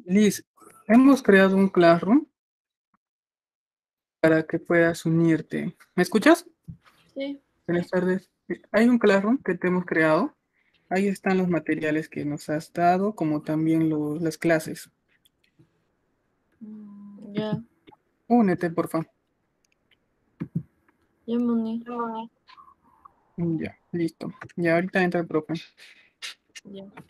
Liz, hemos creado un Classroom para que puedas unirte. ¿Me escuchas? Sí. Buenas tardes. Hay un Classroom que te hemos creado. Ahí están los materiales que nos has dado, como también las clases. Ya, Únete, por favor. ya me uní. Ya, listo. Ya ahorita entra el profe. Ya.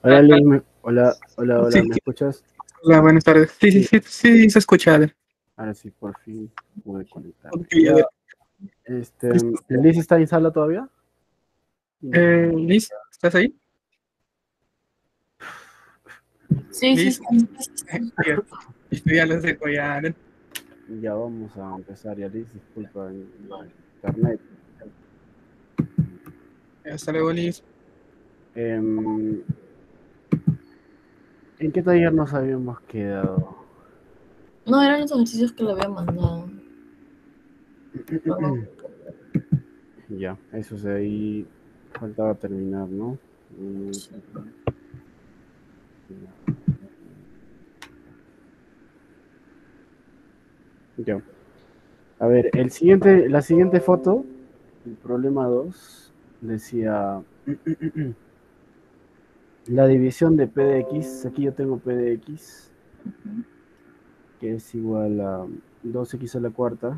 Hola, Liz, hola, hola, hola, Sí, ¿me escuchas? hola, buenas tardes. Sí, sí, Sí, sí, sí, se escucha. Adel. ahora sí, por fin pude conectarme. Ok, Ya, Adel. ¿Liz está en sala todavía? Liz, ¿estás ahí? Sí, sí, Liz, sí. ya, listo, ya los dejo ya. Adel. Ya vamos a empezar, ya, Liz, disculpa, internet. Hasta luego, Liz. Em, ¿En qué taller nos habíamos quedado? No, eran los ejercicios que le había mandado. Perdón. Ya, eso de ahí faltaba terminar, ¿no? Sí. Ya. A ver, la siguiente foto, el problema 2 decía la división de P de X. Aquí yo tengo P de X, Ujú. que es igual a 2x a la cuarta,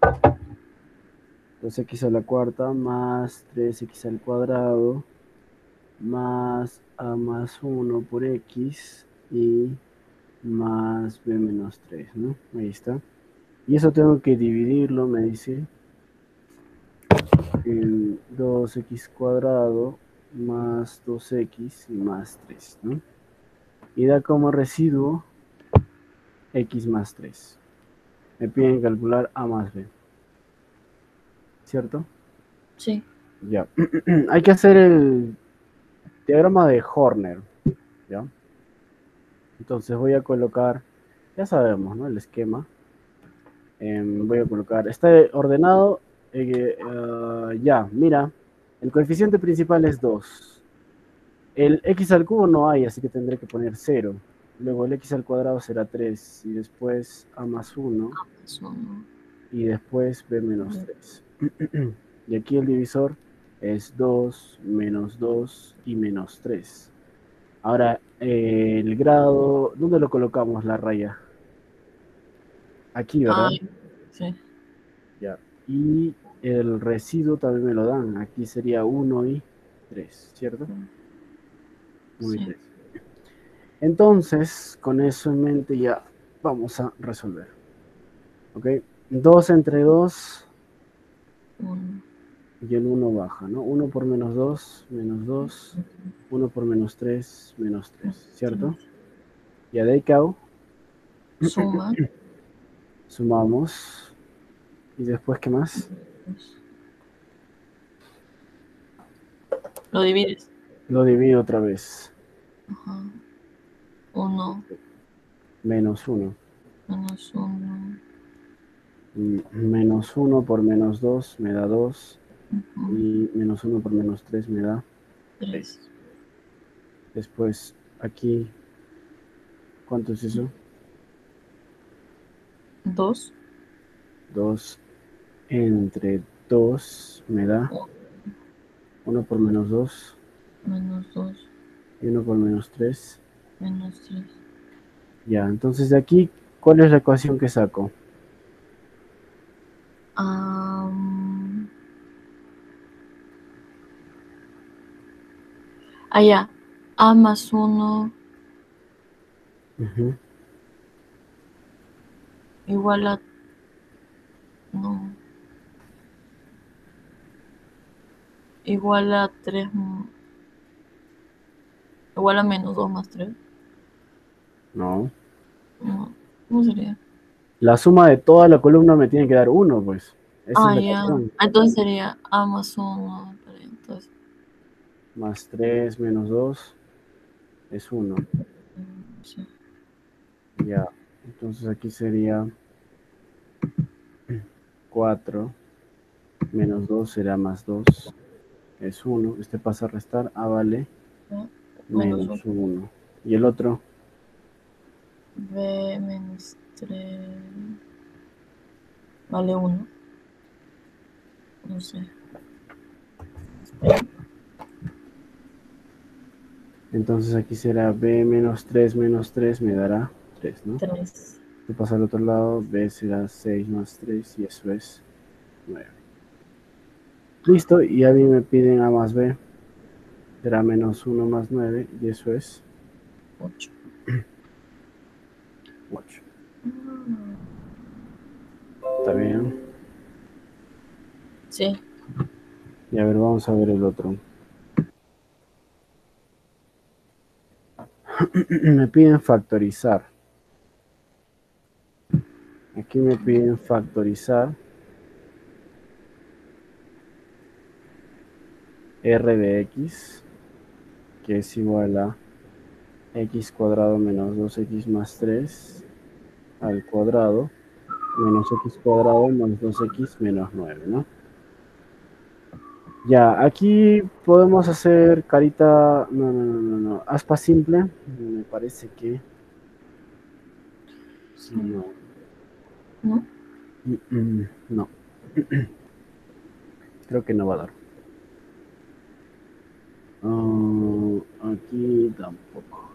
2x a la cuarta más 3x al cuadrado más a más 1 por x y más b menos 3, ¿no? Ahí está. Y eso tengo que dividirlo, me dice, en 2x cuadrado más 2x y más 3, ¿no? Y da como residuo x más 3. Me piden calcular a más b, ¿cierto? Sí. Ya. Hay que hacer el diagrama de Horner, ¿ya? Entonces voy a colocar, ya sabemos, ¿no? El esquema. Voy a colocar, está ordenado, ya, mira, el coeficiente principal es 2. El x al cubo no hay, así que tendré que poner 0. Luego el x al cuadrado será 3 y después a más 1 Eso no. y después b menos 3. Y aquí el divisor es 2 menos 2 y menos 3. Ahora, el grado, ¿dónde lo colocamos la raya? Aquí, ¿verdad? Ay, sí. Ya. Y el residuo también me lo dan. Aquí sería 1 y 3, ¿cierto? 1 y Sí. 3. Entonces, con eso en mente ya vamos a resolver. ¿Ok? 2 entre 2 Uno. y el 1 baja, ¿no? 1 por menos 2, menos 2. 1 por menos 3, menos 3, ¿cierto? Y de ahí que hago, Suma. sumamos. ¿Y después qué más? Lo divides. Lo divido otra vez. Ajá. Uno Menos 1. menos uno. Menos 1 por menos 2 me da 2. Ujú. Y menos 1 por menos 3 me da 3. Tres. Después, aquí, ¿cuánto es eso? Dos. 2 entre 2 me da 1 por menos 2 Menos dos. y 1 por menos 3. Menos tres. Ya, entonces de aquí, ¿cuál es la ecuación que saco? Allá. A más uno Ujú. igual a. No. Igual a tres. Igual a menos dos más tres. No. No. ¿Cómo sería? La suma de toda la columna me tiene que dar 1, pues. Esa es Ah, la ya. ecuación. Entonces sería A más uno. Entonces. Más 3 menos 2 es 1. Sí. Ya, entonces aquí sería 4 menos 2 será más 2. Es 1. Este pasa a restar. A vale ¿Ya? Menos uno. menos 1. Y el otro, B menos tres. Vale uno. No sé. Espera. entonces aquí será b menos 3 me dará 3, ¿no? Tres. Si pasa al otro lado, b será 6 más 3 y eso es 9. Listo, y a mí me piden a más b. será menos 1 más 9, y eso es 8. 8. Está bien. Sí. Y a ver, vamos a ver el otro. Me piden factorizar. Aquí me piden factorizar r de x, que es igual a x cuadrado menos 2x más 3 al cuadrado menos x cuadrado menos 2x menos 9, ¿no? Ya, aquí podemos hacer carita, no, aspa simple, me parece que Sí. no, ¿No? no, creo que no va a dar. Aquí tampoco.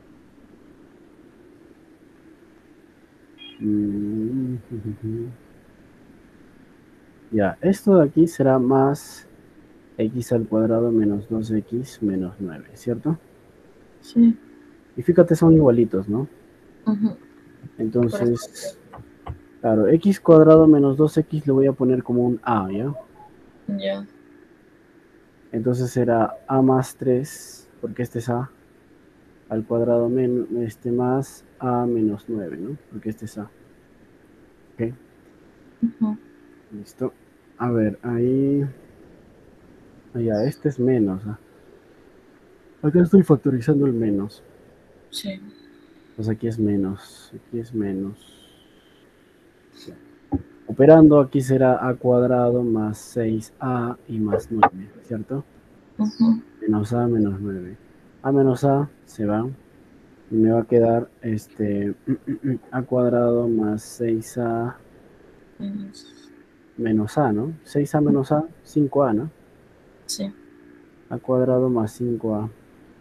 Ya, esto de aquí será más x al cuadrado menos 2x menos 9, ¿cierto? Sí. Y fíjate, son igualitos, ¿no? Ujú. Entonces, claro, x cuadrado menos 2x le voy a poner como un a, ¿ya? Ya. Entonces será a más 3, porque este es a al cuadrado más a menos 9, ¿no? Porque este es a. Ok, Ujú. listo. A ver, ahí. Allá, este es menos. Acá estoy factorizando el menos. Sí. Pues aquí es menos. Aquí es menos. Ya. Operando, aquí será a cuadrado más 6a y más 9, ¿cierto? Ujú. Menos a menos 9. A menos a se va. Y me va a quedar a cuadrado más 6a Menos. menos a, ¿no? 6a menos a, 5a, ¿no? Sí. A cuadrado más 5a.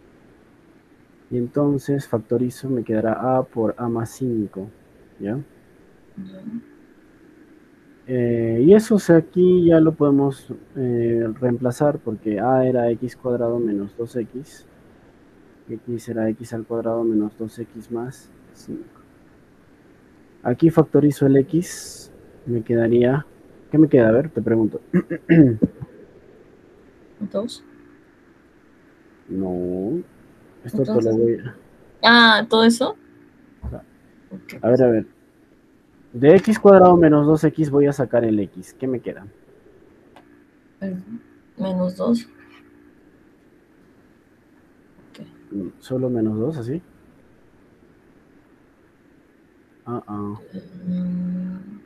Y entonces factorizo, me quedará a por a más 5, ¿ya? Ya. Y eso, o sea, aquí ya lo podemos reemplazar porque a era x cuadrado menos 2x. X será x al cuadrado menos 2x más 5. Aquí factorizo el x, me quedaría... ¿Qué me queda? A ver, te pregunto. Dos. No, esto te lo Entonces. voy a... Ah, ¿todo eso? Ok, A ver, pues. a ver. De x cuadrado menos 2x voy a sacar el x. ¿Qué me queda? Menos 2. Ok. Solo menos 2, así. Mm,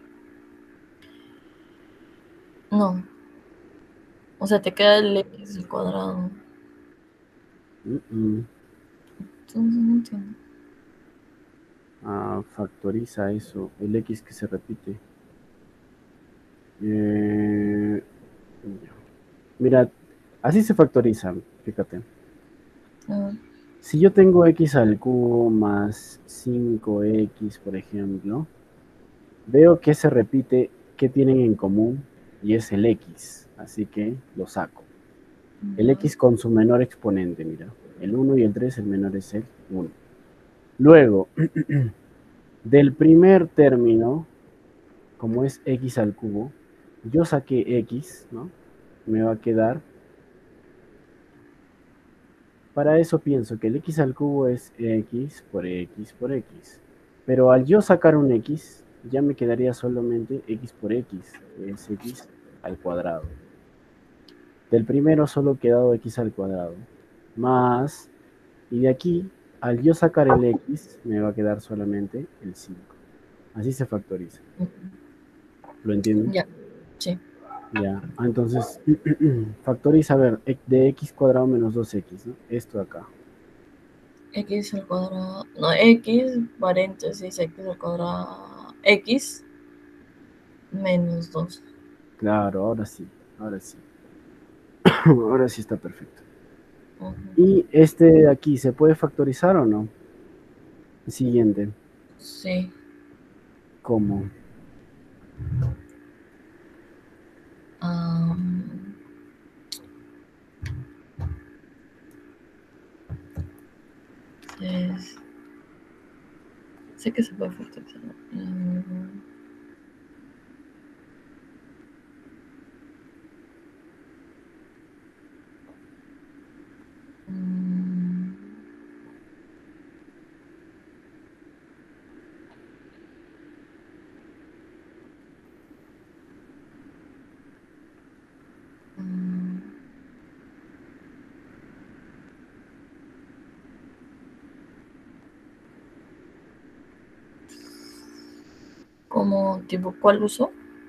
no. O sea, te queda el x al cuadrado. Mm, mm. Entonces no entiendo. Factoriza eso. El x que se repite. Eh, Mira, así se factoriza. Fíjate. A ver. Si yo tengo x al cubo más 5x, por ejemplo, veo que se repite, que tienen en común, y es el x. Así que lo saco. El Ya. x con su menor exponente, mira. El 1 y el 3, el menor es el 1. Luego, del primer término, como es x al cubo, yo saqué x, ¿no? Me va a quedar. Para eso pienso que el x al cubo es x por x por x. Pero al yo sacar un x, ya me quedaría solamente x por x, que es x al cuadrado. Del primero solo quedado x al cuadrado. Más, y de aquí, al yo sacar el x, me va a quedar solamente el 5. Así se factoriza. ¿Lo entienden? Ya. Sí. Ya. Entonces, factoriza, a ver, de x cuadrado menos 2x, ¿no? Esto de acá. X al cuadrado. No, x paréntesis x al cuadrado. X menos 2. Claro, ahora sí, ahora sí. Ahora sí está perfecto. Ujú. Y este de aquí, ¿se puede factorizar o no? Siguiente. Sí. ¿Cómo? Am, Entonces, sé que se puede factorizar. Mm, mm, ¿Como tipo cuál uso?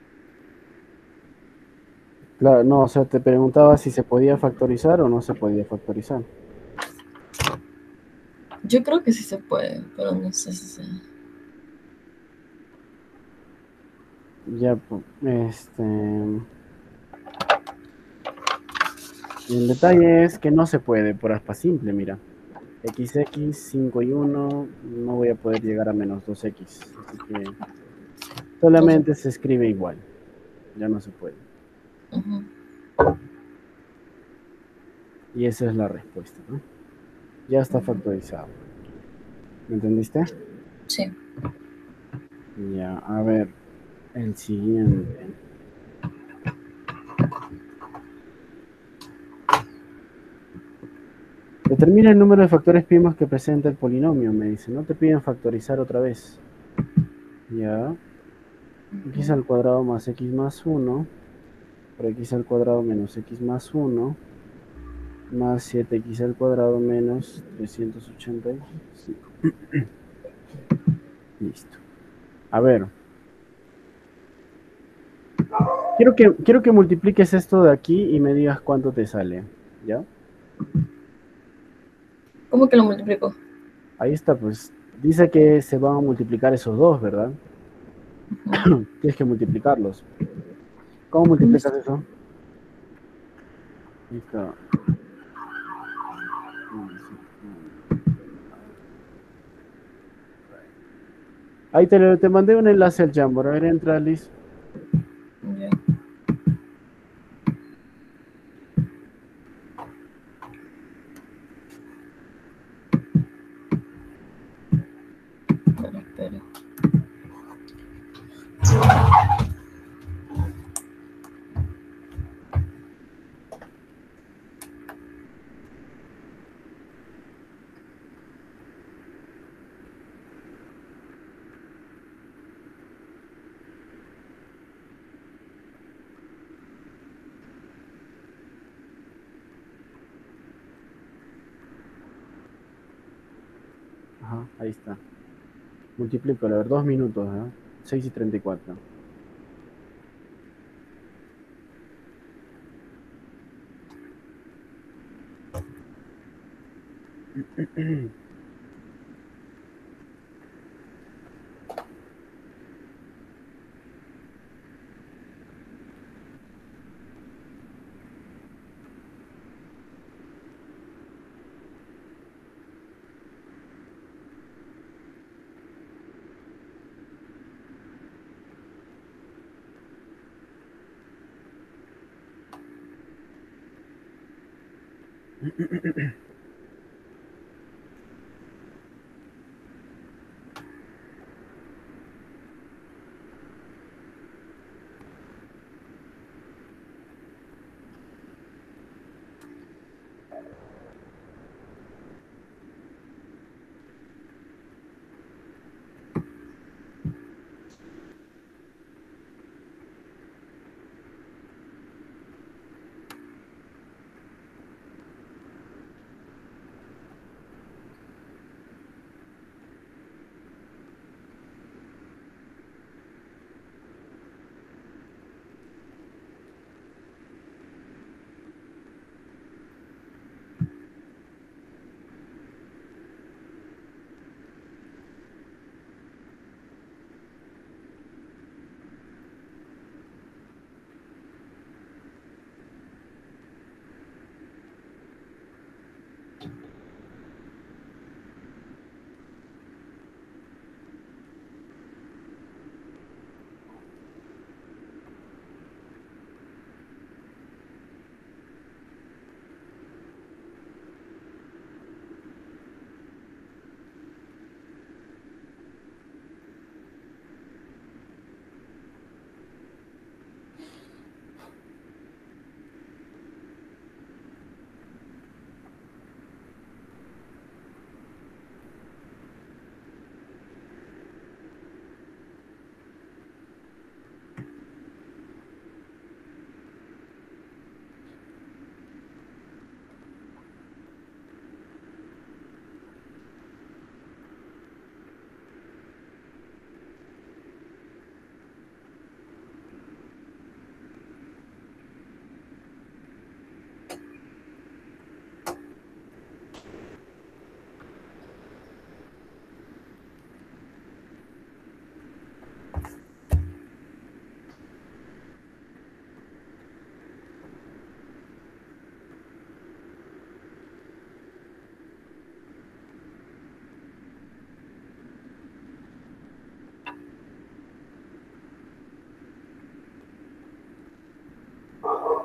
Claro, no, o sea, te preguntaba si se podía factorizar o no se podía factorizar. Yo creo que sí se puede, pero no sé si se... Ya, y el detalle es que no se puede por aspa simple, mira. XX, 5 y 1, no voy a poder llegar a menos 2x, así que No sé. solamente se escribe igual, ya no se puede. Ujú. Y esa es la respuesta, ¿no? Ya está factorizado. ¿Me entendiste? Sí. Ya, a ver, el siguiente. Determina el número de factores primos que presenta el polinomio, me dice. No te piden factorizar otra vez. Ya, x al cuadrado más x más 1, por x al cuadrado menos x más 1, más 7x al cuadrado menos 385. Listo. A ver, quiero que multipliques esto de aquí y me digas cuánto te sale. ¿Ya? ¿Cómo que lo multiplico? Ahí está, pues. Dice que se van a multiplicar esos dos, ¿verdad? Tienes que multiplicarlos. ¿Cómo multiplicas eso? Acá. Ahí te mandé un enlace al Jamboard. A ver, entra, Liz. Ya. Bueno, espera. Ajá, ahí está. Multiplícalo, a ver, 2 minutos, ¿eh? 6:34.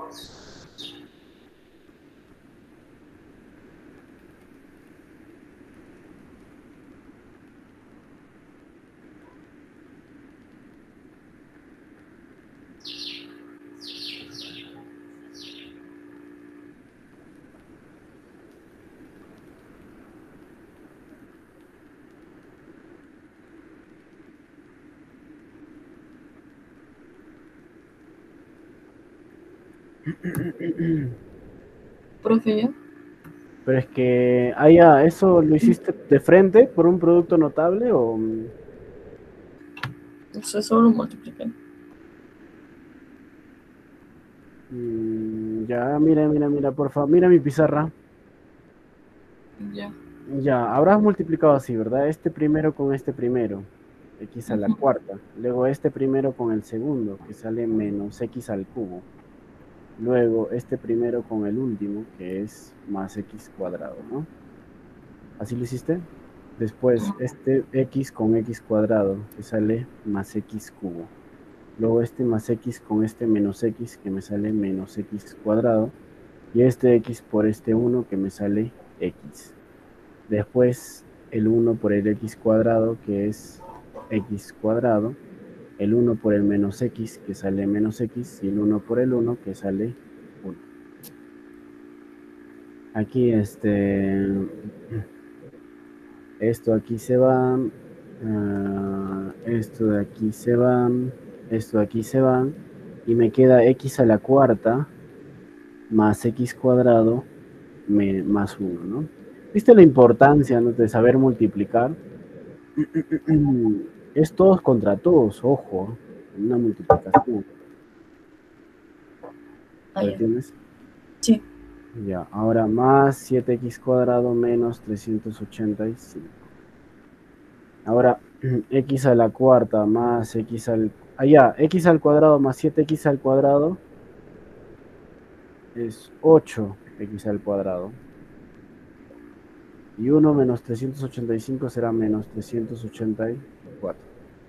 Profe, ¿ya? Pero es que, ¿eso lo hiciste de frente por un producto notable o...? No sé, solo multipliqué. Ya, mira, por favor, mira mi pizarra. Ya. Ya, habrás multiplicado así, ¿verdad? Este primero con este primero, x a la Ujú. cuarta. Luego este primero con el segundo, que sale menos x al cubo. Luego este primero con el último, que es más x cuadrado, ¿no? ¿Así lo hiciste? Después este x con x cuadrado, que sale más x cubo. Luego este más x con este menos x, que me sale menos x cuadrado. Y este x por este 1, que me sale x. Después el 1 por el x cuadrado, que es x cuadrado. El 1 por el menos x, que sale menos x. Y el 1 por el 1, que sale 1. Aquí esto aquí se va, esto de aquí se va, esto de aquí se va, y me queda x a la cuarta más x cuadrado más 1, ¿no? ¿Viste la importancia, ¿no?, de saber multiplicar? Es todos contra todos, ojo, en una multiplicación. Ah, ¿Lo ya. entiendes? Sí. Ya, ahora más 7x cuadrado menos 385. Ahora, x a la cuarta más x al... Allá, x al cuadrado más 7x al cuadrado es 8x al cuadrado. Y 1 menos 385 será menos 384.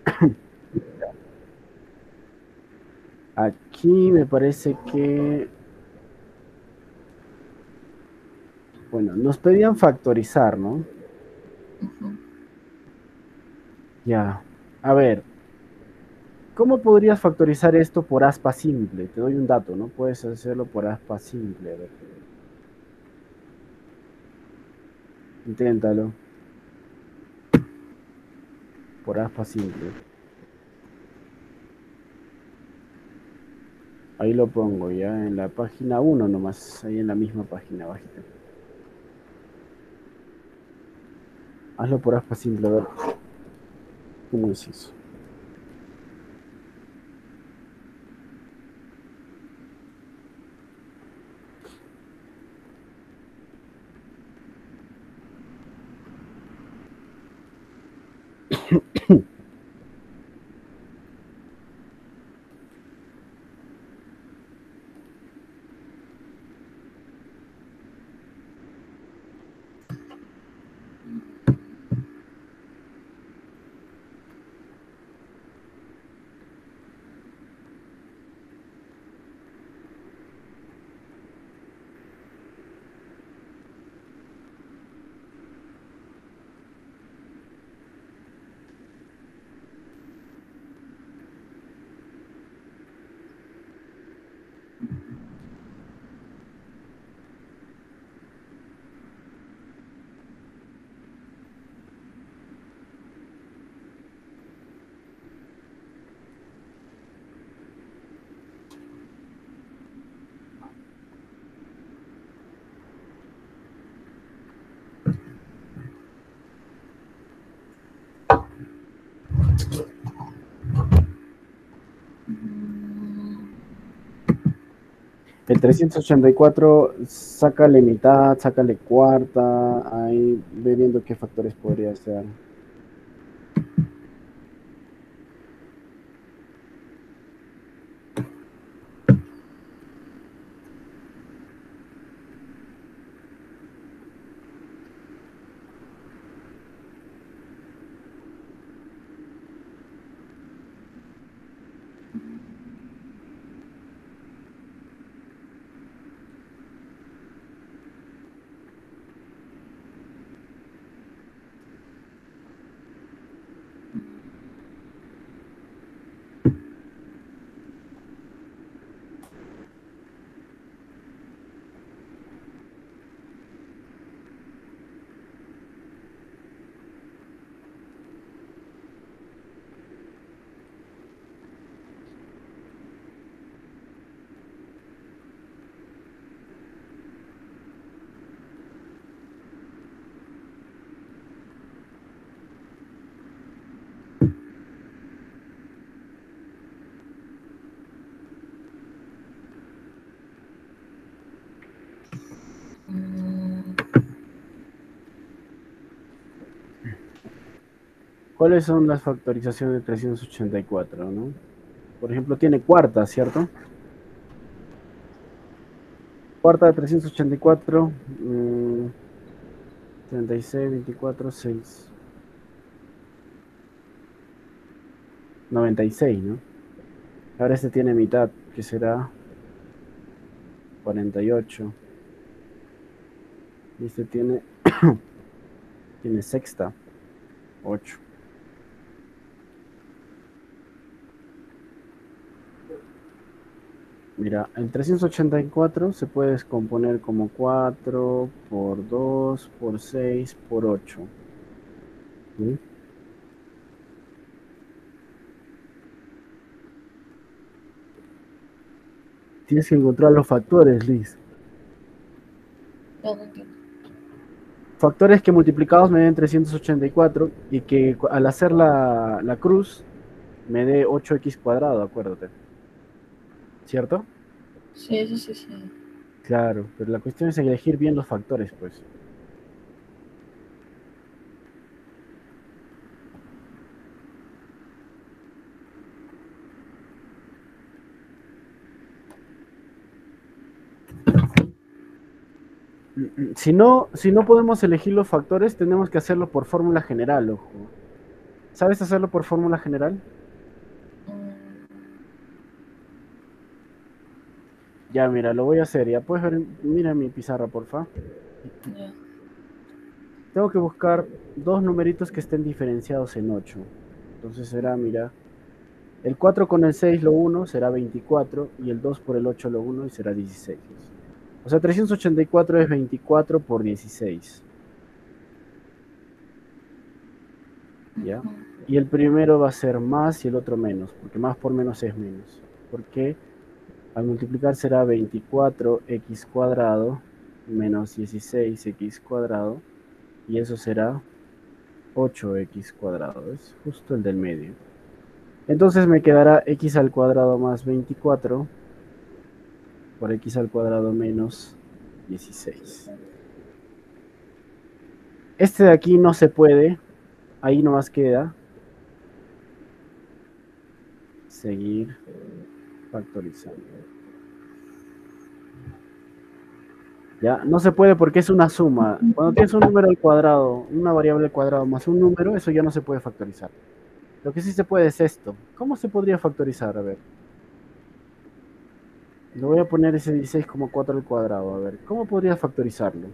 Aquí me parece que... Bueno, nos pedían factorizar, ¿no? Ujú. Ya. A ver, ¿cómo podrías factorizar esto por aspa simple? Te doy un dato, ¿no? Puedes hacerlo por aspa simple. A ver, inténtalo. Por aspa simple. Ahí lo pongo ya en la página 1 nomás. Ahí en la misma página, bajita. Hazlo por aspa simple, a ver. ¿Cómo es eso? El 384, sácale mitad, sácale cuarta, ahí ve viendo qué factores podría ser. ¿Cuáles son las factorizaciones de 384, no? Por ejemplo, tiene cuarta, ¿cierto? Cuarta de 384, 36, 24, 6. 96, ¿no? Ahora este tiene mitad, que será 48. Y este tiene sexta, 8. Mira, el 384 se puede descomponer como 4 por 2 por 6 por 8. ¿Sí? Tienes que encontrar los factores, Liz. Ya no entiendo. Factores que multiplicados me den 384 y que al hacer la cruz me dé 8x cuadrado, acuérdate. ¿Cierto? Sí, eso sí, sí. Claro, pero la cuestión es elegir bien los factores, pues. Si no podemos elegir los factores, tenemos que hacerlo por fórmula general, ojo. ¿Sabes hacerlo por fórmula general? Mm, Ya, mira, lo voy a hacer. Ya puedes ver, mira mi pizarra, porfa. ya. Tengo que buscar dos numeritos que estén diferenciados en 8. Entonces será, mira, el 4 con el 6 lo 1 será 24 y el 2 por el 8 lo 1 y será 16. O sea, 384 es 24 por 16. ¿Ya? Ujú. Y el primero va a ser más y el otro menos, porque más por menos es menos. Porque al multiplicar será 24x cuadrado menos 16x cuadrado y eso será 8x cuadrado. Es justo el del medio. Entonces me quedará x al cuadrado más 24 por x al cuadrado menos 16. Este de aquí no se puede, ahí nomás queda seguir factorizando. Ya, no se puede porque es una suma. Cuando tienes un número al cuadrado, una variable al cuadrado más un número, eso ya no se puede factorizar. Lo que sí se puede es esto. ¿Cómo se podría factorizar? A ver. Le voy a poner ese 16,4 al cuadrado. A ver, ¿cómo podría factorizarlo?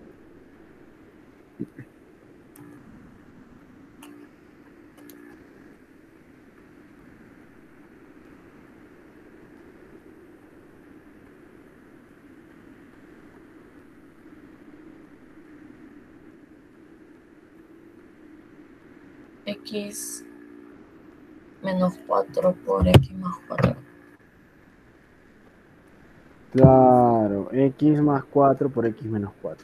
X menos 4 por X más 4. Claro, x más 4 por x menos 4.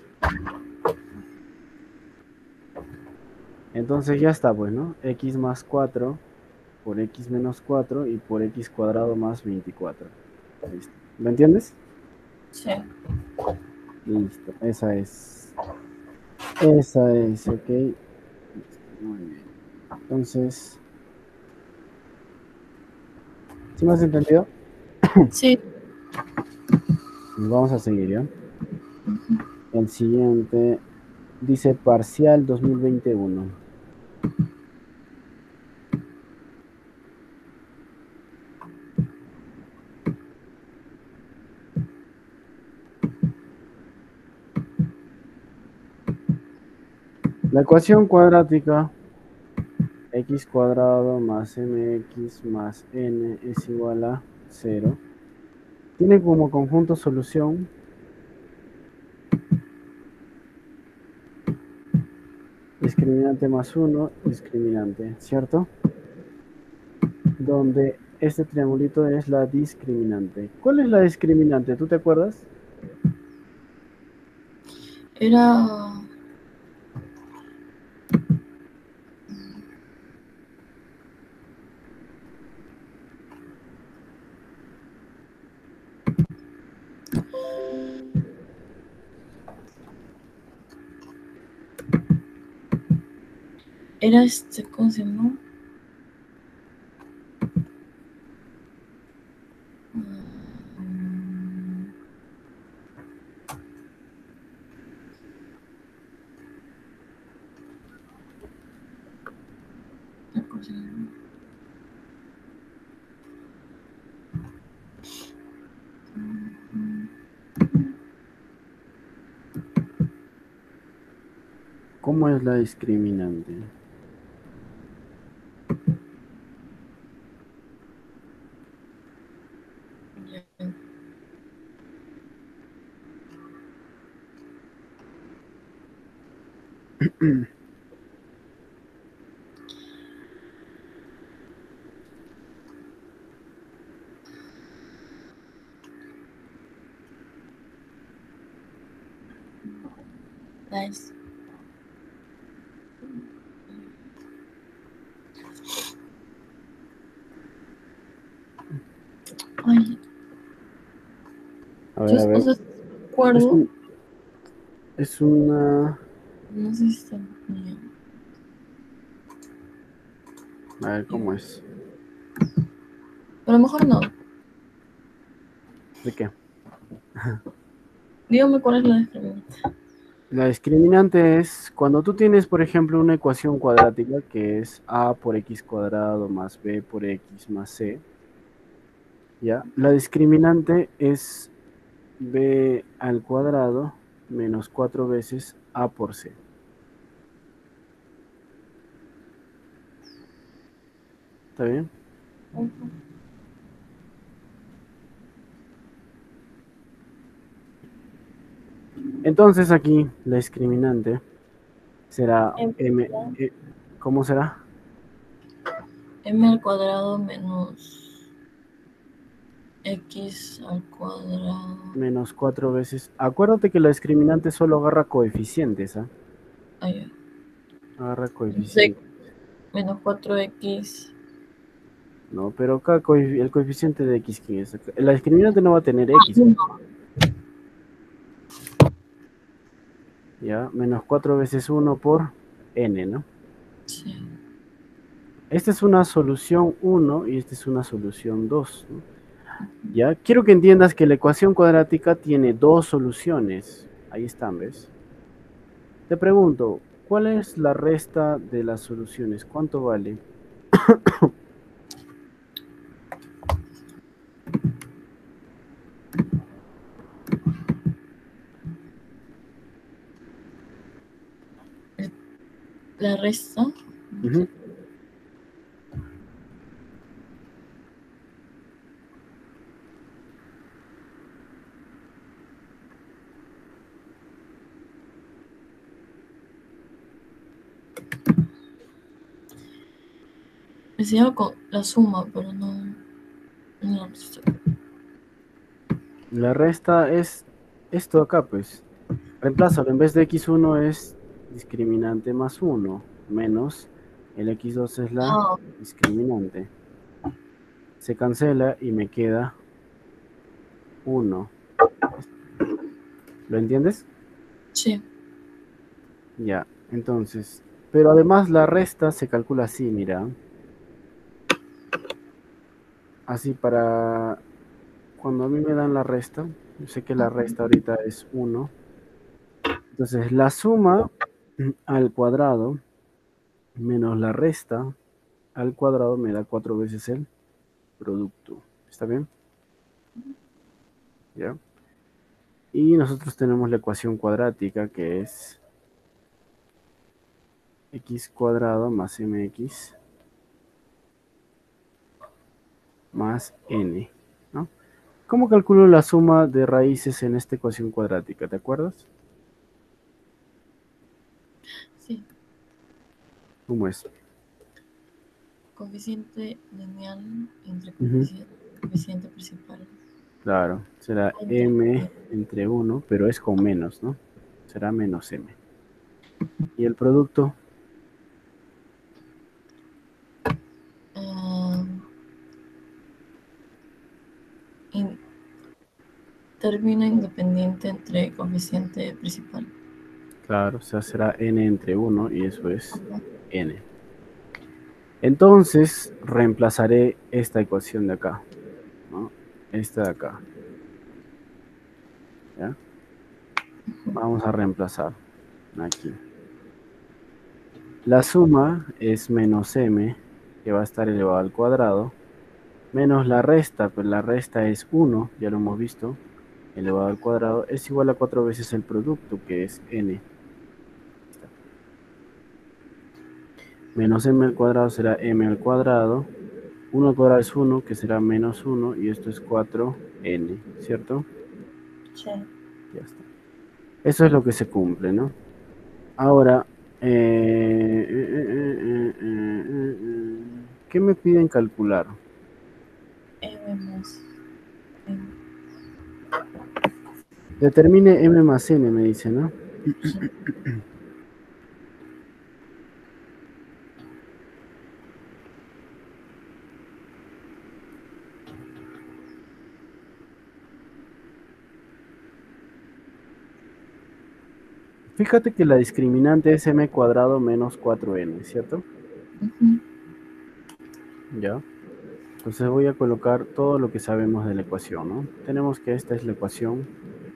Entonces ya está, pues, ¿no? X más 4 por x menos 4 y por x cuadrado más 24. Listo. ¿Lo entiendes? Sí. Listo, esa es. Esa es, ok. Listo, muy bien. Entonces, ¿sí me has entendido? Sí. Vamos a seguir, ¿ya? El siguiente dice parcial 2021. La ecuación cuadrática x cuadrado más mx más n es igual a 0. Tiene como conjunto solución discriminante más 1, discriminante, ¿cierto? Donde este triangulito es la discriminante. ¿Cuál es la discriminante? ¿Tú te acuerdas? Era Era ¿cómo se llama? Mm, ¿cómo se llama? ¿Cómo es la discriminante? Ya. Nice. Ay, A ver, a o ver. sea, Es, acuerdo, es una... no sé si está bien. A ver, ¿cómo es? Pero mejor no. ¿De qué? Dígame cuál es la discriminante. La discriminante es cuando tú tienes, por ejemplo, una ecuación cuadrática que es a por x cuadrado más b por x más c, ¿ya? La discriminante es b al cuadrado menos 4 veces a por c. ¿Está bien? Entonces aquí la discriminante será m. ¿Cómo será? M al cuadrado menos X al cuadrado. Menos 4 veces. Acuérdate que la discriminante solo agarra coeficientes, ¿ah? Ay, Agarra entonces, coeficientes. menos 4X. No, pero acá el coeficiente de x, ¿quién es? La discriminante no va a tener x, Uno. ¿ya? Menos 4 veces uno por n, ¿no? Sí. Esta es una solución uno y esta es una solución 2, ¿no? ¿Ya? Quiero que entiendas que la ecuación cuadrática tiene dos soluciones. Ahí están, ¿ves? Te pregunto, ¿cuál es la resta de las soluciones? ¿Cuánto vale? La resta. Ujú. Decía con la suma, pero no. No la resta. La resta es esto acá, pues. Reemplázalo, en vez de x1 es discriminante más uno menos el x2 es la Ah, discriminante. Se cancela y me queda uno. ¿Lo entiendes? sí. Ya, entonces, pero además la resta se calcula así, mira. Así para cuando a mí me dan la resta, yo sé que la resta ahorita es uno. Entonces, la suma al cuadrado menos la resta al cuadrado me da 4 veces el producto. ¿Está bien? ¿Ya? Y nosotros tenemos la ecuación cuadrática que es x cuadrado más mx más n, ¿no? ¿Cómo calculo la suma de raíces en esta ecuación cuadrática? ¿Te acuerdas? Sí. ¿Cómo es? Coeficiente lineal entre Ujú. coeficiente principal. Claro, será Entre, m entre uno, pero es con menos, ¿no? Será menos m. Y el producto, ah, in- término independiente entre coeficiente principal. claro, o sea, será n entre uno y eso es Ajá. n. Entonces, reemplazaré esta ecuación de acá, ¿no? Esta de acá. ¿Ya? Vamos a reemplazar aquí. La suma es menos m, que va a estar elevado al cuadrado, menos la resta, pues la resta es 1, ya lo hemos visto, elevado al cuadrado, es igual a 4 veces el producto, que es n. Menos m al cuadrado será m al cuadrado, 1 al cuadrado es 1, que será menos 1, y esto es 4n, ¿cierto? Sí. Ya está. Eso es lo que se cumple, ¿no? Ahora, ¿qué me piden calcular? M más N. Determine m más n, me dice, ¿no? Sí. Fíjate que la discriminante es m cuadrado menos 4n, ¿cierto? Ujú. Ya. Entonces voy a colocar todo lo que sabemos de la ecuación, ¿no? Tenemos que esta es la ecuación.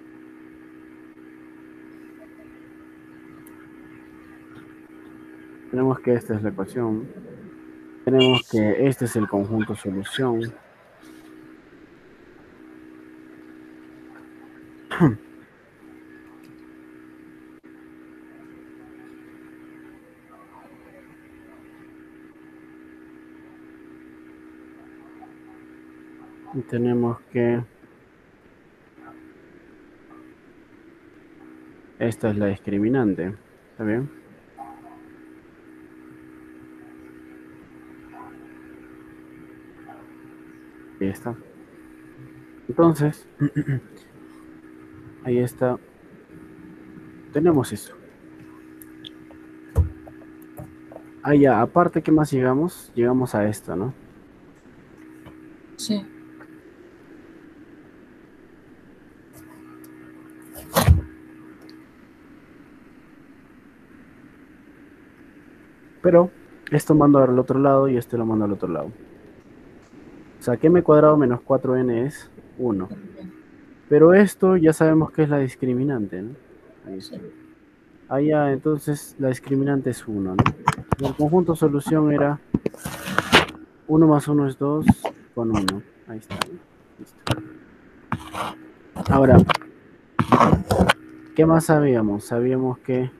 Tenemos que esta es la ecuación. Tenemos que este es el conjunto solución. Y tenemos que esta es la discriminante. ¿Está bien? Ahí está. Entonces, ahí está. Tenemos eso. Ah, ya, aparte, ¿qué más llegamos? Llegamos a esto, ¿no? Sí. Pero esto mando al otro lado y este lo mando al otro lado. O sea, que m cuadrado menos 4n es 1. También. Pero esto ya sabemos que es la discriminante, ¿no? Ahí Sí. está. Ah, ya, entonces la discriminante es 1, ¿no? Y el conjunto solución era 1 más 1 es 2 con 1. Ahí está, ¿no? Listo. Ahora, ¿qué más sabíamos? Sabíamos que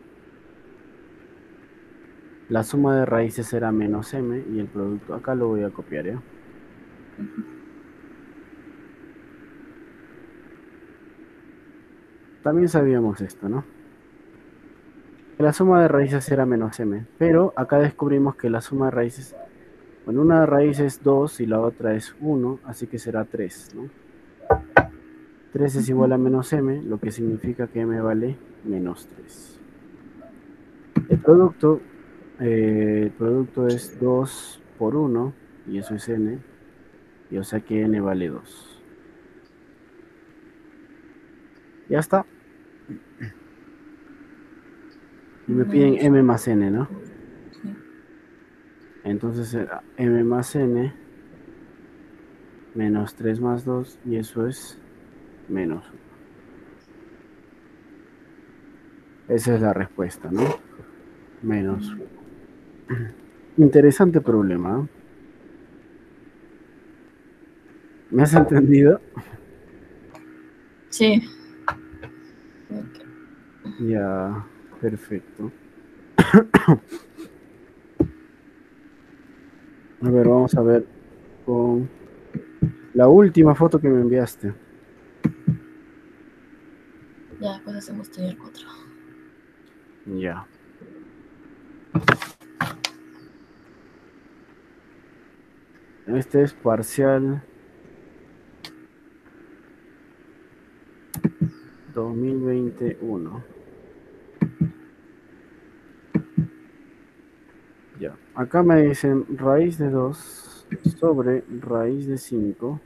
la suma de raíces era menos m y el producto, acá lo voy a copiar, ¿ya? También sabíamos esto, ¿no? Que la suma de raíces era menos m, pero acá descubrimos que la suma de raíces, bueno, una raíz es 2 y la otra es 1, así que será 3, ¿no? 3 es igual a menos m, lo que significa que m vale menos 3. El producto es 2 por 1, y eso es n, y o sea que n vale 2. Ya está. Y me piden Menos. m más n, ¿no? Sí. Entonces será m más n menos 3 más 2, y eso es menos 1. Esa es la respuesta, ¿no? Menos 1. Interesante problema, ¿eh? ¿Me has entendido? Sí. Ok. Ya, perfecto. A ver, vamos a ver con la última foto que me enviaste. Ya, pues hacemos taller 4. Ya. Este es parcial 2021. Ya. Acá me dicen raíz de 2 sobre raíz de 5.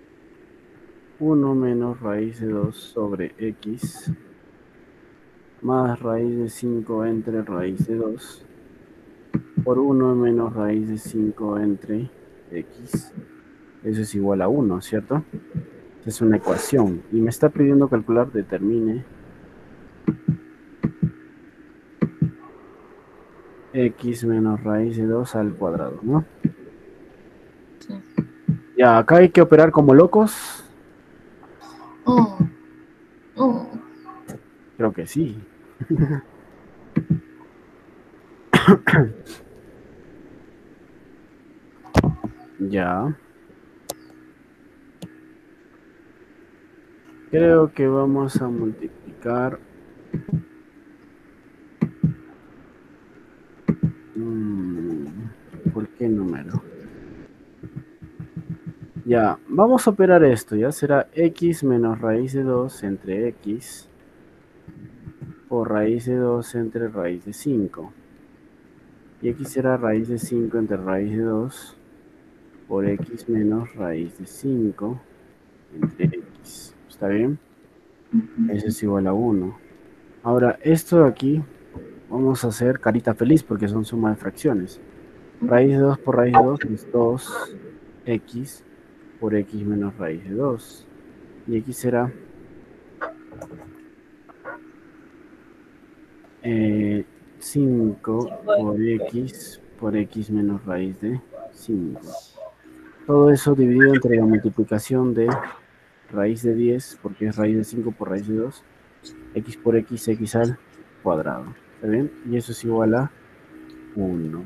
1 menos raíz de 2 sobre x más raíz de 5 entre raíz de 2 por 1 menos raíz de 5 entre x. Eso es igual a 1, ¿cierto? Es una ecuación. Y me está pidiendo calcular, determine x menos raíz de 2 al cuadrado, ¿no? Sí. Ya, acá hay que operar como locos. Oh. Oh. Creo que sí. Ya. Creo que vamos a multiplicar. ¿Por qué número? Ya, vamos a operar esto. Ya será x menos raíz de 2 entre x por raíz de 2 entre raíz de 5. Y x será raíz de 5 entre raíz de 2 por x menos raíz de 5 entre x. ¿Está bien? Eso es igual a 1. Ahora, esto de aquí, vamos a hacer carita feliz porque son suma de fracciones. Raíz de 2 por raíz de 2 es 2x por x menos raíz de 2. Y x será 5 por x menos raíz de 5. Todo eso dividido entre la multiplicación de raíz de 10, porque es raíz de 5 por raíz de 2, x por x al cuadrado. ¿Está bien? Y eso es igual a 1.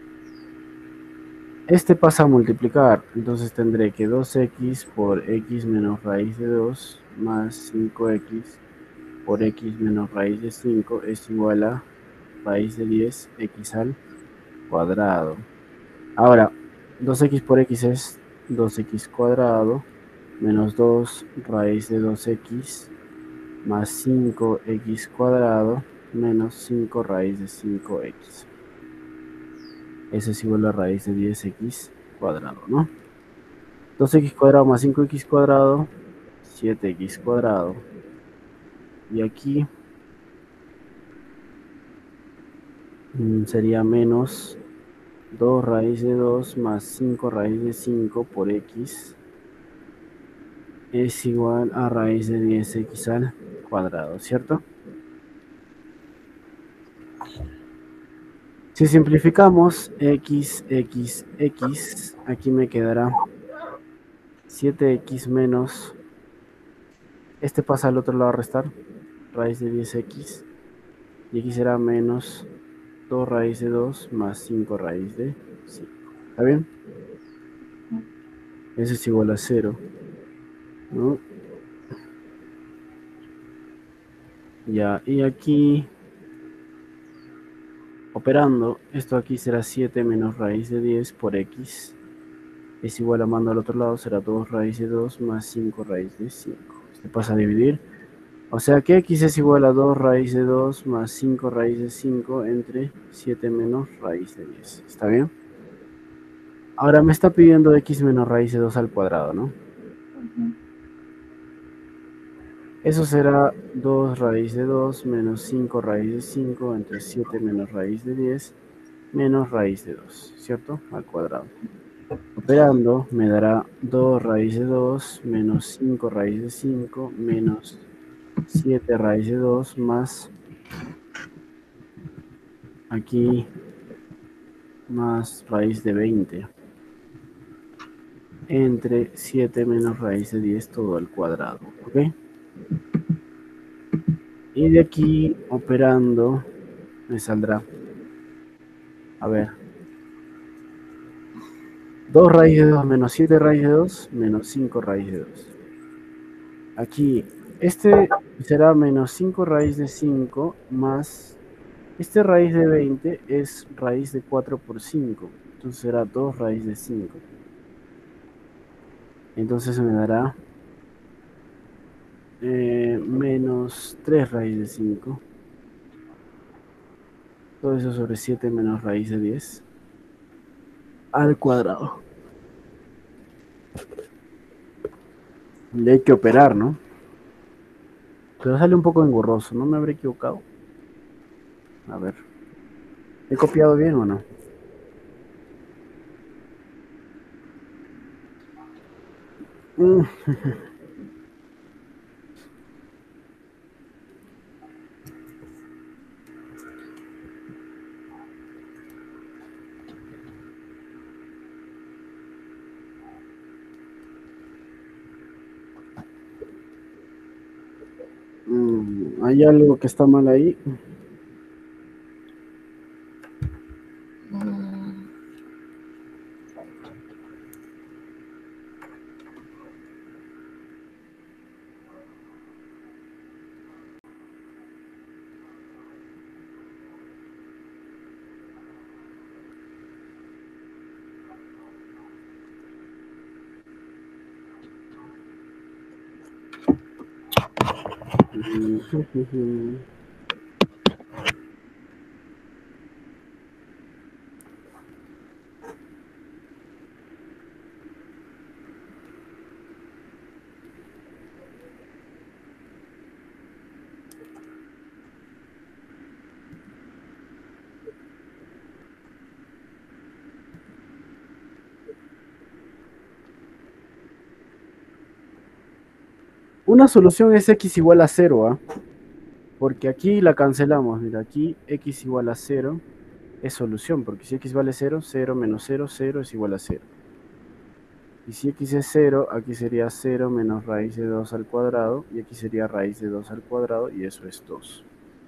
Este pasa a multiplicar, entonces tendré que 2x por x menos raíz de 2 más 5x por x menos raíz de 5 es igual a raíz de 10 x al cuadrado. Ahora, 2x por x es 2x cuadrado menos 2 raíz de 2x más 5x cuadrado menos 5 raíz de 5x. Eso es igual a raíz de 10x cuadrado, ¿no? 2x cuadrado más 5x cuadrado, 7x cuadrado. Y aquí sería menos 2 raíz de 2 más 5 raíz de 5 por x es igual a raíz de 10x al cuadrado, ¿cierto? Si simplificamos x, aquí me quedará 7x menos, este pasa al otro lado a restar, raíz de 10x, y aquí será menos 2 raíz de 2 más 5 raíz de 5. ¿Está bien? Eso es igual a 0, ¿no? Ya, y aquí, operando, esto aquí será 7 menos raíz de 10 por x, es igual a mando al otro lado, será 2 raíz de 2 más 5 raíz de 5. Este pasa a dividir. O sea que x es igual a 2 raíz de 2 más 5 raíz de 5 entre 7 menos raíz de 10. ¿Está bien? Ahora me está pidiendo x menos raíz de 2 al cuadrado, ¿no? Eso será 2 raíz de 2 menos 5 raíz de 5 entre 7 menos raíz de 10 menos raíz de 2, ¿cierto? Al cuadrado. Operando me dará 2 raíz de 2 menos 5 raíz de 5 menos 7 raíz de 2 más aquí más raíz de 20 entre 7 menos raíz de 10 todo al cuadrado, ¿ok? Y de aquí operando me saldrá, a ver, 2 raíz de 2 menos 7 raíz de 2 menos 5 raíz de 2. Aquí, este será menos 5 raíz de 5 más, este raíz de 20 es raíz de 4 por 5, entonces será 2 raíz de 5. Entonces me dará menos 3 raíz de 5. Todo eso sobre 7 menos raíz de 10 al cuadrado. Le hay que operar, ¿no? Pero sale un poco engorroso, ¿no me habré equivocado? A ver. ¿He copiado bien o no? Mm, ¿Hay algo que está mal ahí? Mm, Mm, Una solución es x igual a 0, ¿ah? Porque aquí la cancelamos. Mira, aquí x igual a 0 es solución, porque si x vale 0, 0 menos 0, 0 es igual a 0. Y si x es 0, aquí sería 0 menos raíz de 2 al cuadrado, y aquí sería raíz de 2 al cuadrado, y eso es 2.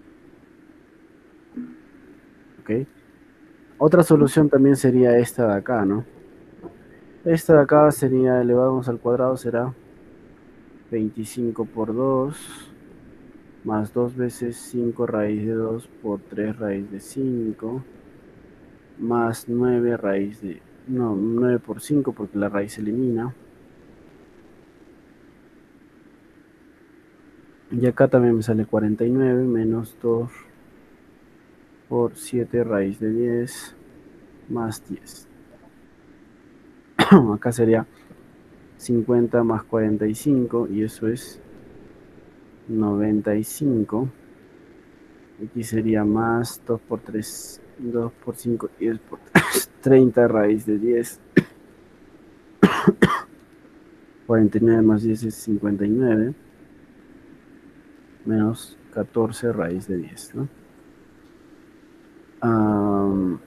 ¿Ok? Otra solución también sería esta de acá, ¿no? Esta de acá sería elevado al cuadrado, será 25 por 2, más 2 veces 5 raíz de 2 por 3 raíz de 5, más 9 raíz de... No, 9 por 5 porque la raíz se elimina. Y acá también me sale 49 menos 2 por 7 raíz de 10 más 10. Acá sería 50 más 45 y eso es 95. Aquí sería más 2 por 3, 2 por 5, 10 por 3, 30 raíz de 10. 49 más 10 es 59, menos 14 raíz de 10, ¿no? Um,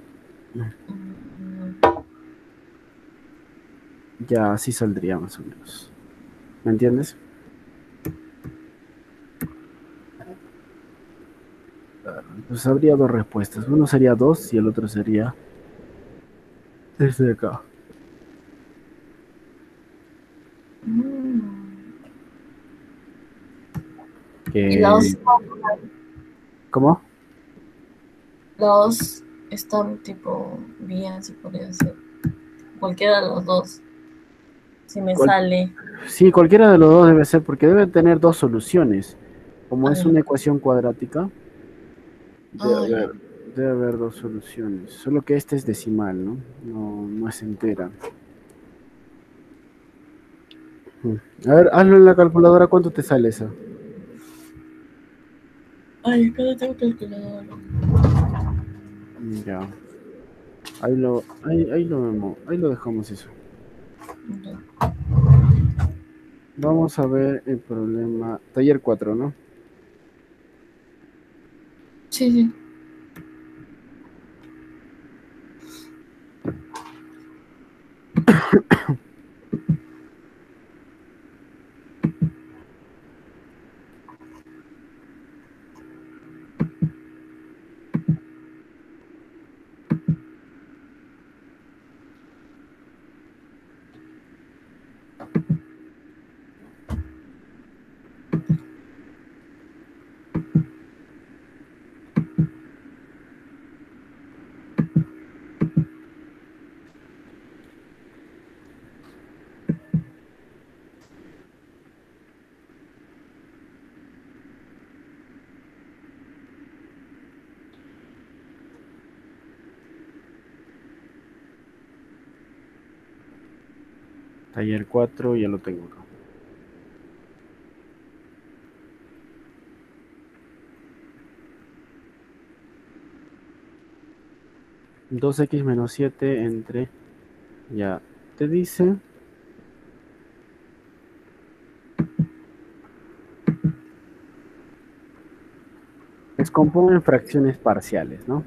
mm, ya así saldría más o menos. ¿Me entiendes? Entonces habría dos respuestas. Uno sería 2 y el otro sería este de acá. mm. Y Que, ¿cómo? los están tipo bien, si podría ser. Cualquiera de los dos. Si me Cual- sale. sí, cualquiera de los dos debe ser porque debe tener dos soluciones. Como es Ay, una ecuación cuadrática, debe ay, haber, debe haber dos soluciones. Solo que esta es decimal, ¿no? No, no es entera. A ver, hazlo en la calculadora, ¿cuánto te sale esa? ay, es que no tengo calculadora. Ya, ahí lo dejamos eso. Ya. Vamos a ver el problema. Taller 4, ¿no? Sí, sí. Taller 4, ya lo tengo acá. 2x menos 7 entre, ya, te dice descompongo en fracciones parciales, ¿no?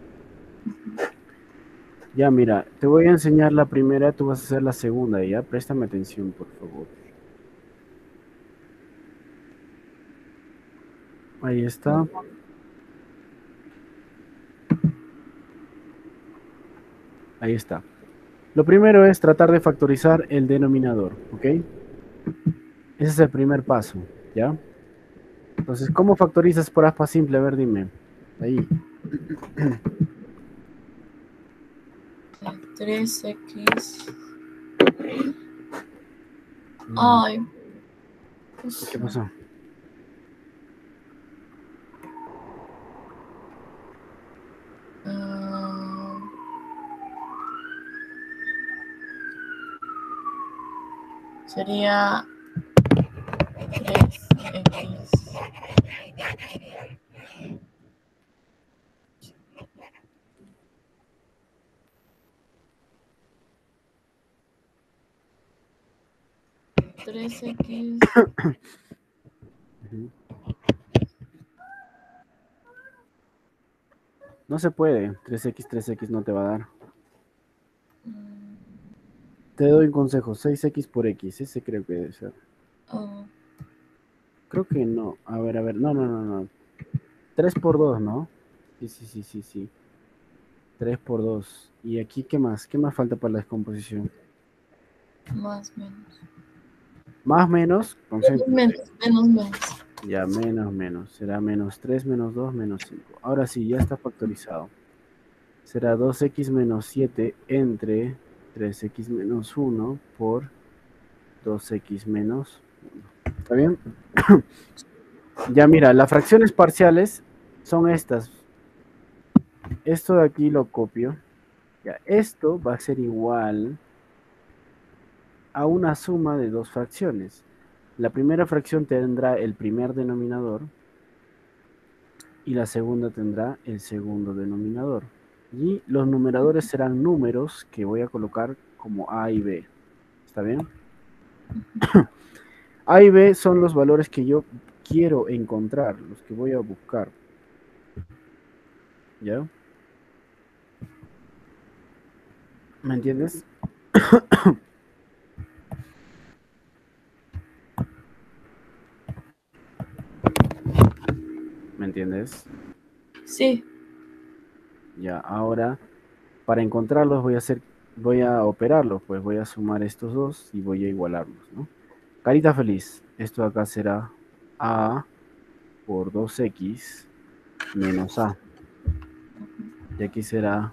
Ya, mira, te voy a enseñar la primera, tú vas a hacer la segunda, ¿ya? Préstame atención, por favor. Ahí está. Ahí está. Lo primero es tratar de factorizar el denominador, ¿ok? Ese es el primer paso, ¿ya? Entonces, ¿cómo factorizas por aspa simple? A ver, dime. Ahí. 3x. Mm, Ay, ¿Qué pasó? ah, sería 3x. 3x. Ujú. No se puede. 3x no te va a dar. Te doy un consejo. 6x por x. Ese creo que debe ser. Oh, Creo que no. A ver. No. 3 por 2, ¿no? Sí. 3 por 2. ¿Y aquí qué más? ¿Qué más falta para la descomposición? más menos. Más menos, concéntrate. Menos. Ya, menos. Será menos 3 menos 2 menos 5. Ahora sí, ya está factorizado. Será 2x menos 7 entre 3x menos 1 por 2x menos 1. ¿Está bien? Ya mira, las fracciones parciales son estas. Esto de aquí lo copio. Ya, esto va a ser igual a una suma de dos fracciones. La primera fracción tendrá el primer denominador y la segunda tendrá el segundo denominador. Y los numeradores serán números que voy a colocar como A y B. ¿Está bien? A y B son los valores que yo quiero encontrar, los que voy a buscar. ¿Ya? ¿Me entiendes? ¿Me entiendes? Sí. Ya, ahora para encontrarlos voy a operarlos, pues voy a sumar estos dos y voy a igualarlos, ¿no? Carita feliz, esto de acá será A por 2x menos A. Y aquí será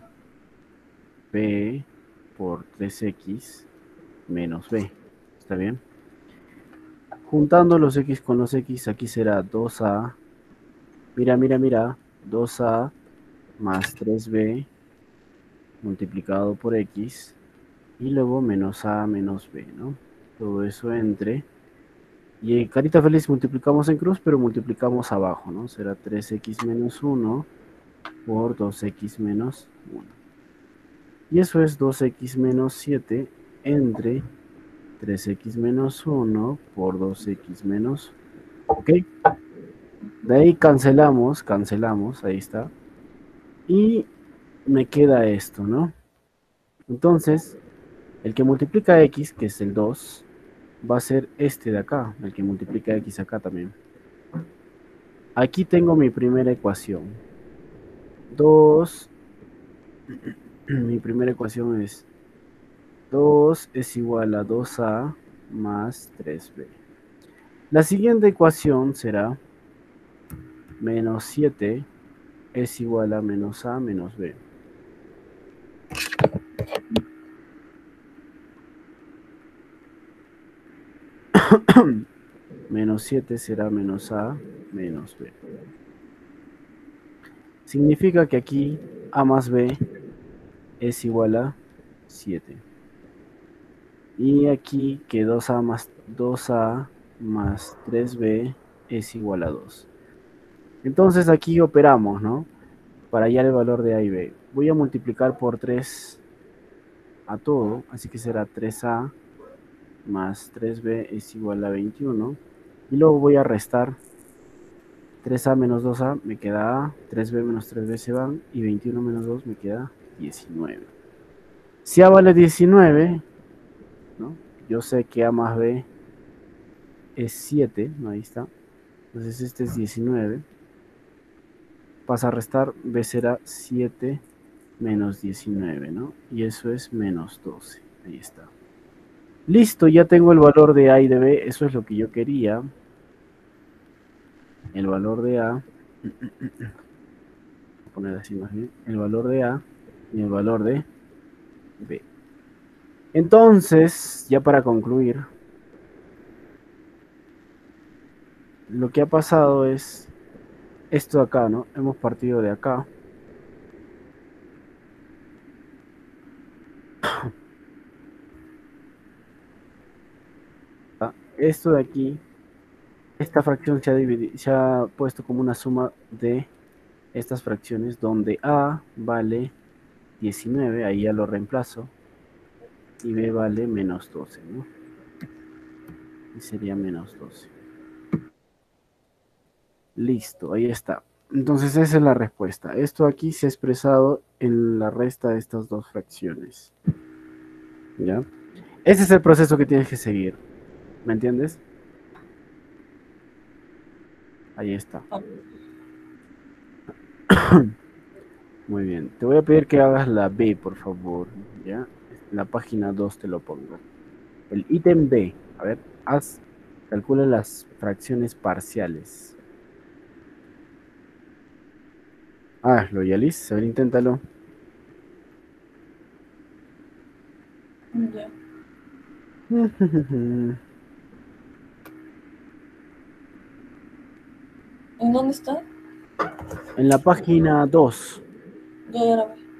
B por 3x menos B. ¿Está bien? Juntando los x con los x, aquí será 2a. Mira. 2a más 3b multiplicado por x. Y luego menos a menos b, ¿no? Todo eso entre. Y carita feliz multiplicamos en cruz, pero multiplicamos abajo, ¿no? Será 3x menos 1 por 2x menos 1. Y eso es 2x menos 7 entre 3x menos 1 por 2x menos 1. ¿Ok? De ahí cancelamos, ahí está. Y me queda esto, ¿no? Entonces, el que multiplica x, que es el 2, va a ser este de acá, el que multiplica x acá también. Aquí tengo mi primera ecuación. 2, mi primera ecuación es 2 es igual a 2a más 3b. La siguiente ecuación será menos 7 es igual a menos a menos b. Menos 7 será menos a menos b. Significa que aquí a más b es igual a 7. Y aquí que 2a más 3b es igual a 2. Entonces aquí operamos, ¿no? Para hallar el valor de a y b. Voy a multiplicar por 3 a todo, así que será 3a más 3b es igual a 21. Y luego voy a restar 3A menos 2A me queda A, 3B menos 3B se van, y 21 menos 2 me queda 19. Si A vale 19, ¿no? Yo sé que A más B es 7, ¿no? Ahí está. Entonces este es 19. Pasa a restar, B será 7 menos 19, ¿no? Y eso es menos 12. Ahí está. Listo, ya tengo el valor de A y de B. Eso es lo que yo quería. El valor de A. Voy a poner así más bien. El valor de A y el valor de B. Entonces, ya para concluir, lo que ha pasado es esto de acá, ¿no? Hemos partido de acá. Esto de aquí, esta fracción se ha puesto como una suma de estas fracciones donde A vale 19, ahí ya lo reemplazo, y B vale menos 12, ¿no? Y sería menos 12. Listo, ahí está. Entonces esa es la respuesta. Esto aquí se ha expresado en la resta de estas dos fracciones. ¿Ya? Ese es el proceso que tienes que seguir. ¿Me entiendes? Ahí está. Muy bien. Te voy a pedir que hagas la B, por favor. ¿Ya? En la página 2 te lo pongo. El ítem B. A ver, calcula las fracciones parciales. Hazlo, Yalis. A ver, inténtalo. Ya. ¿En dónde está? En la página 2. Ya la vi.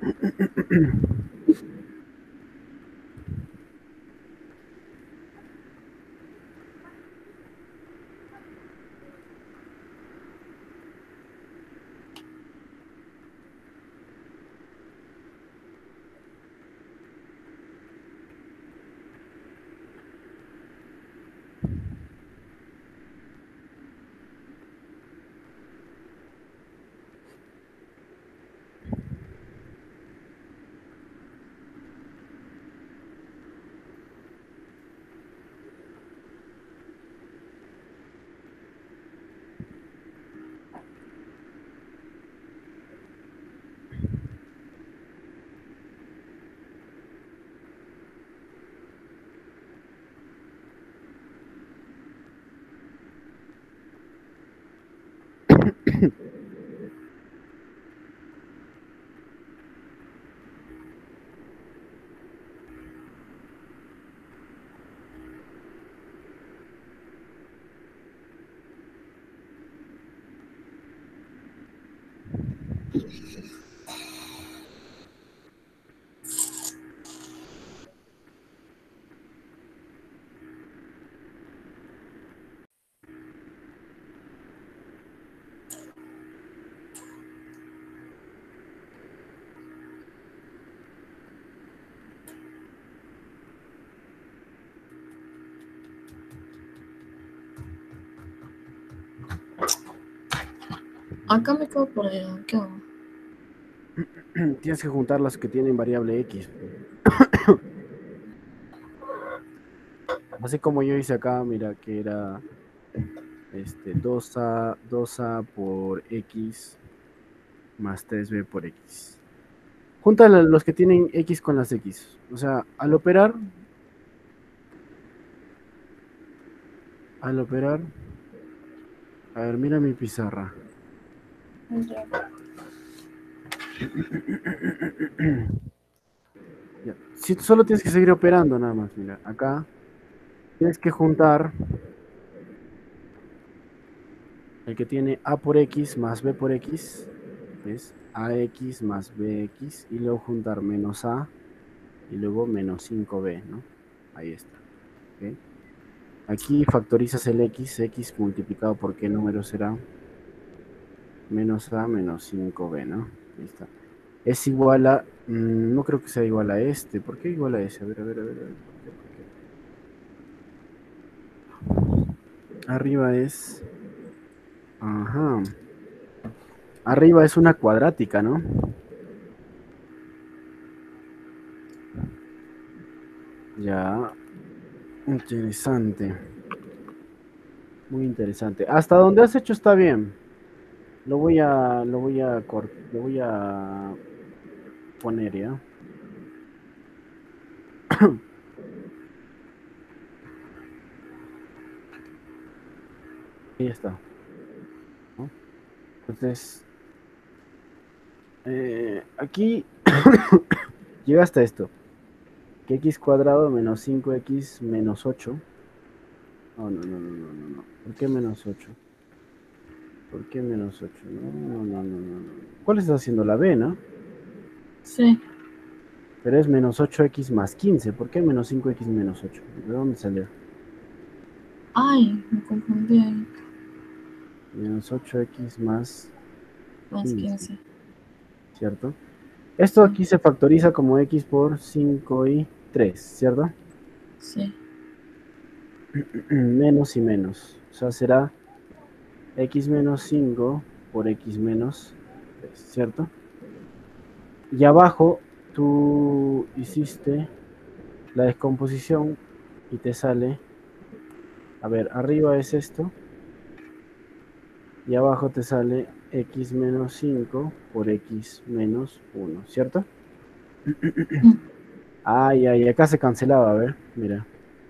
Acá me quedo por allá. ¿Qué hago? Tienes que juntar las que tienen variable X. Así como yo hice acá, mira, que era 2A por X más 3B por X. Junta los que tienen X con las X. O sea, al operar, a ver, mira mi pizarra. Ya. Si solo tienes que seguir operando nada más, mira, acá tienes que juntar el que tiene A por X más B por X, es AX más BX, y luego juntar menos A y luego menos 5B, ¿no? Ahí está. ¿Okay? Aquí factorizas el X multiplicado por qué número será, menos A menos 5B, ¿no? Ahí está. Es igual a, no creo que sea igual a este. ¿Por qué igual a ese? A ver. ¿Por qué? Arriba es, ajá. Arriba es una cuadrática, ¿no? Ya, interesante. Muy interesante. Hasta donde has hecho está bien. Lo voy a poner, ¿ya? Ahí está, ¿no? Entonces, aquí llega hasta esto. Que x cuadrado menos 5x menos 8. No. ¿Por qué menos 8? ¿Por qué menos 8? No. ¿Cuál está haciendo la B, no? Sí. Pero es menos 8x más 15. ¿Por qué menos 5x menos 8? ¿De dónde salió? Ay, me confundí ahí. Menos 8x más Más 15, 15. ¿cierto? Esto aquí se factoriza como x por 5 y 3, ¿cierto? Sí. Menos y menos. O sea, será x menos 5 por x menos 3, ¿cierto? Y abajo tú hiciste la descomposición y te sale, a ver, arriba es esto y abajo te sale x menos 5 por x menos 1, ¿cierto? Ay, acá se cancelaba, a ver, mira.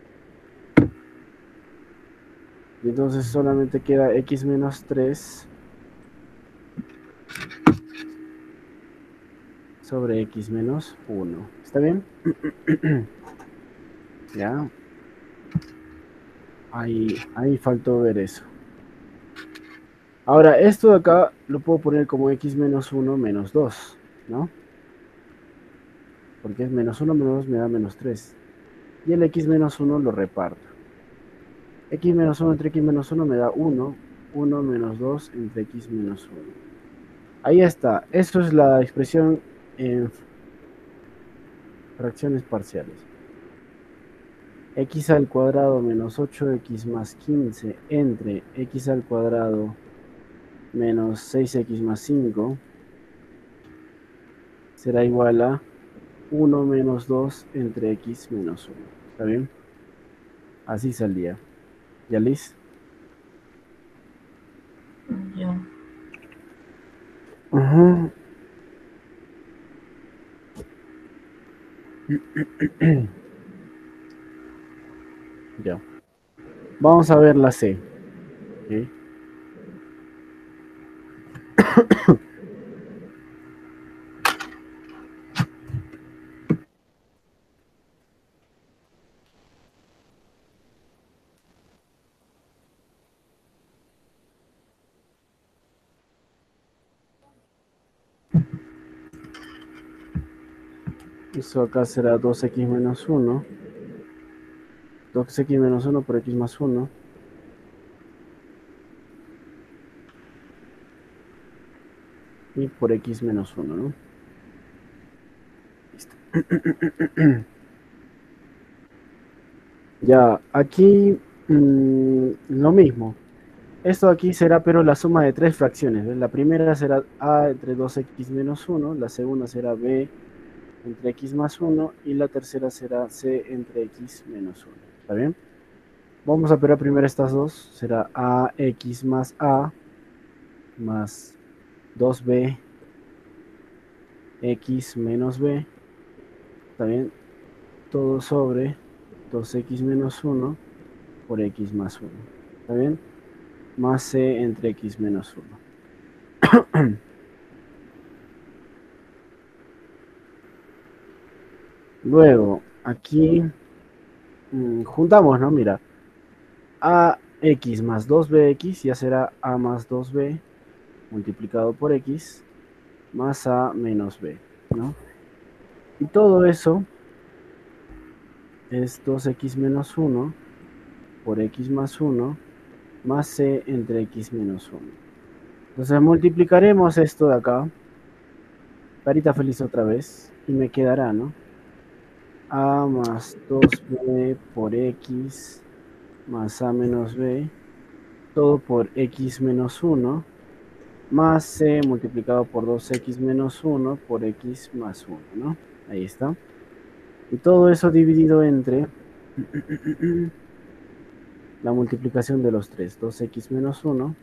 Y entonces solamente queda x menos 3 sobre x menos 1. ¿Está bien? Ya. Ahí faltó ver eso. Ahora, esto de acá lo puedo poner como x menos 1 menos 2, ¿no? porque es menos 1 menos 2 me da menos 3. Y el x menos 1 lo reparto. X menos 1 entre x menos 1 me da 1. 1 menos 2 entre x menos 1. Ahí está. Eso es la expresión en fracciones parciales. X al cuadrado menos 8x más 15 entre x al cuadrado menos 6x más 5 será igual a 1 menos 2 entre x menos 1. ¿Está bien? Así saldría. ¿Ya, Liz? Ya. Ajá. Ya. Vamos a ver la C. ¿Ok? Eso acá será 2x menos 1. 2x menos 1 por x más 1. Y por x menos 1, ¿no? Listo. Ya, aquí lo mismo. Esto aquí será pero la suma de tres fracciones. ¿Ves? La primera será a entre 2x menos 1, la segunda será b entre x más 1 y la tercera será c entre x menos 1. ¿Está bien? Vamos a operar primero estas dos. Será ax más a más 2b x menos b. ¿Está bien? Todo sobre 2x menos 1 por x más 1. ¿Está bien? Más c entre x menos 1. Luego, aquí juntamos, ¿no? Mira, ax más 2bx ya será a más 2b multiplicado por x más a menos b, ¿no? Y todo eso es 2x menos 1 por x más 1 más c entre x menos 1. Entonces multiplicaremos esto de acá, carita feliz otra vez, y me quedará, ¿no? A más 2b por x más a menos b, todo por x menos 1, más c multiplicado por 2x menos 1 por x más 1, ¿no? Ahí está. Y todo eso dividido entre la multiplicación de los tres, 2x menos 1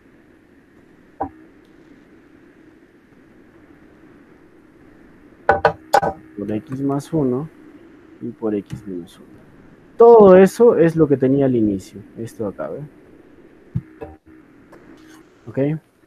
por x más 1 y por x menos 1. Todo eso es lo que tenía al inicio, esto acá, ¿ve? ¿Ok?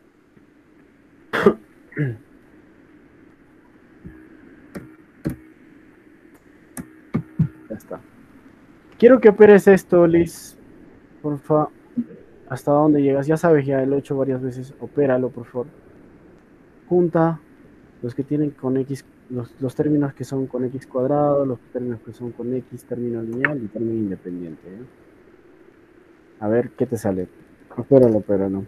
Ya está. Quiero que operes esto, Liz, porfa. ¿Hasta dónde llegas? Ya sabes, ya lo he hecho varias veces. Opéralo, por favor. Junta los que tienen con x, los términos que son con x cuadrado, los términos que son con x, término lineal y término independiente, ¿eh? A ver qué te sale. Opéralo, opéralo.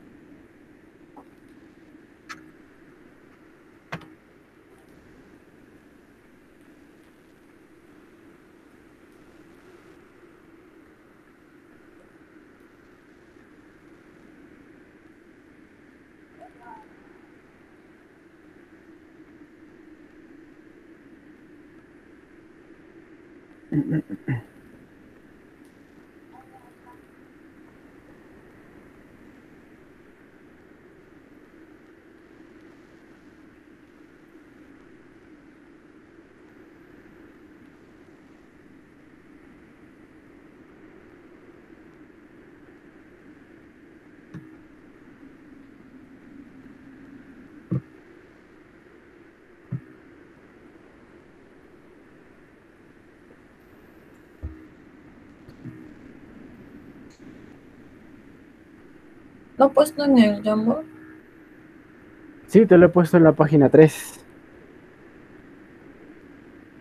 ¿Lo he puesto en el Jamboard? Sí, te lo he puesto en la página 3.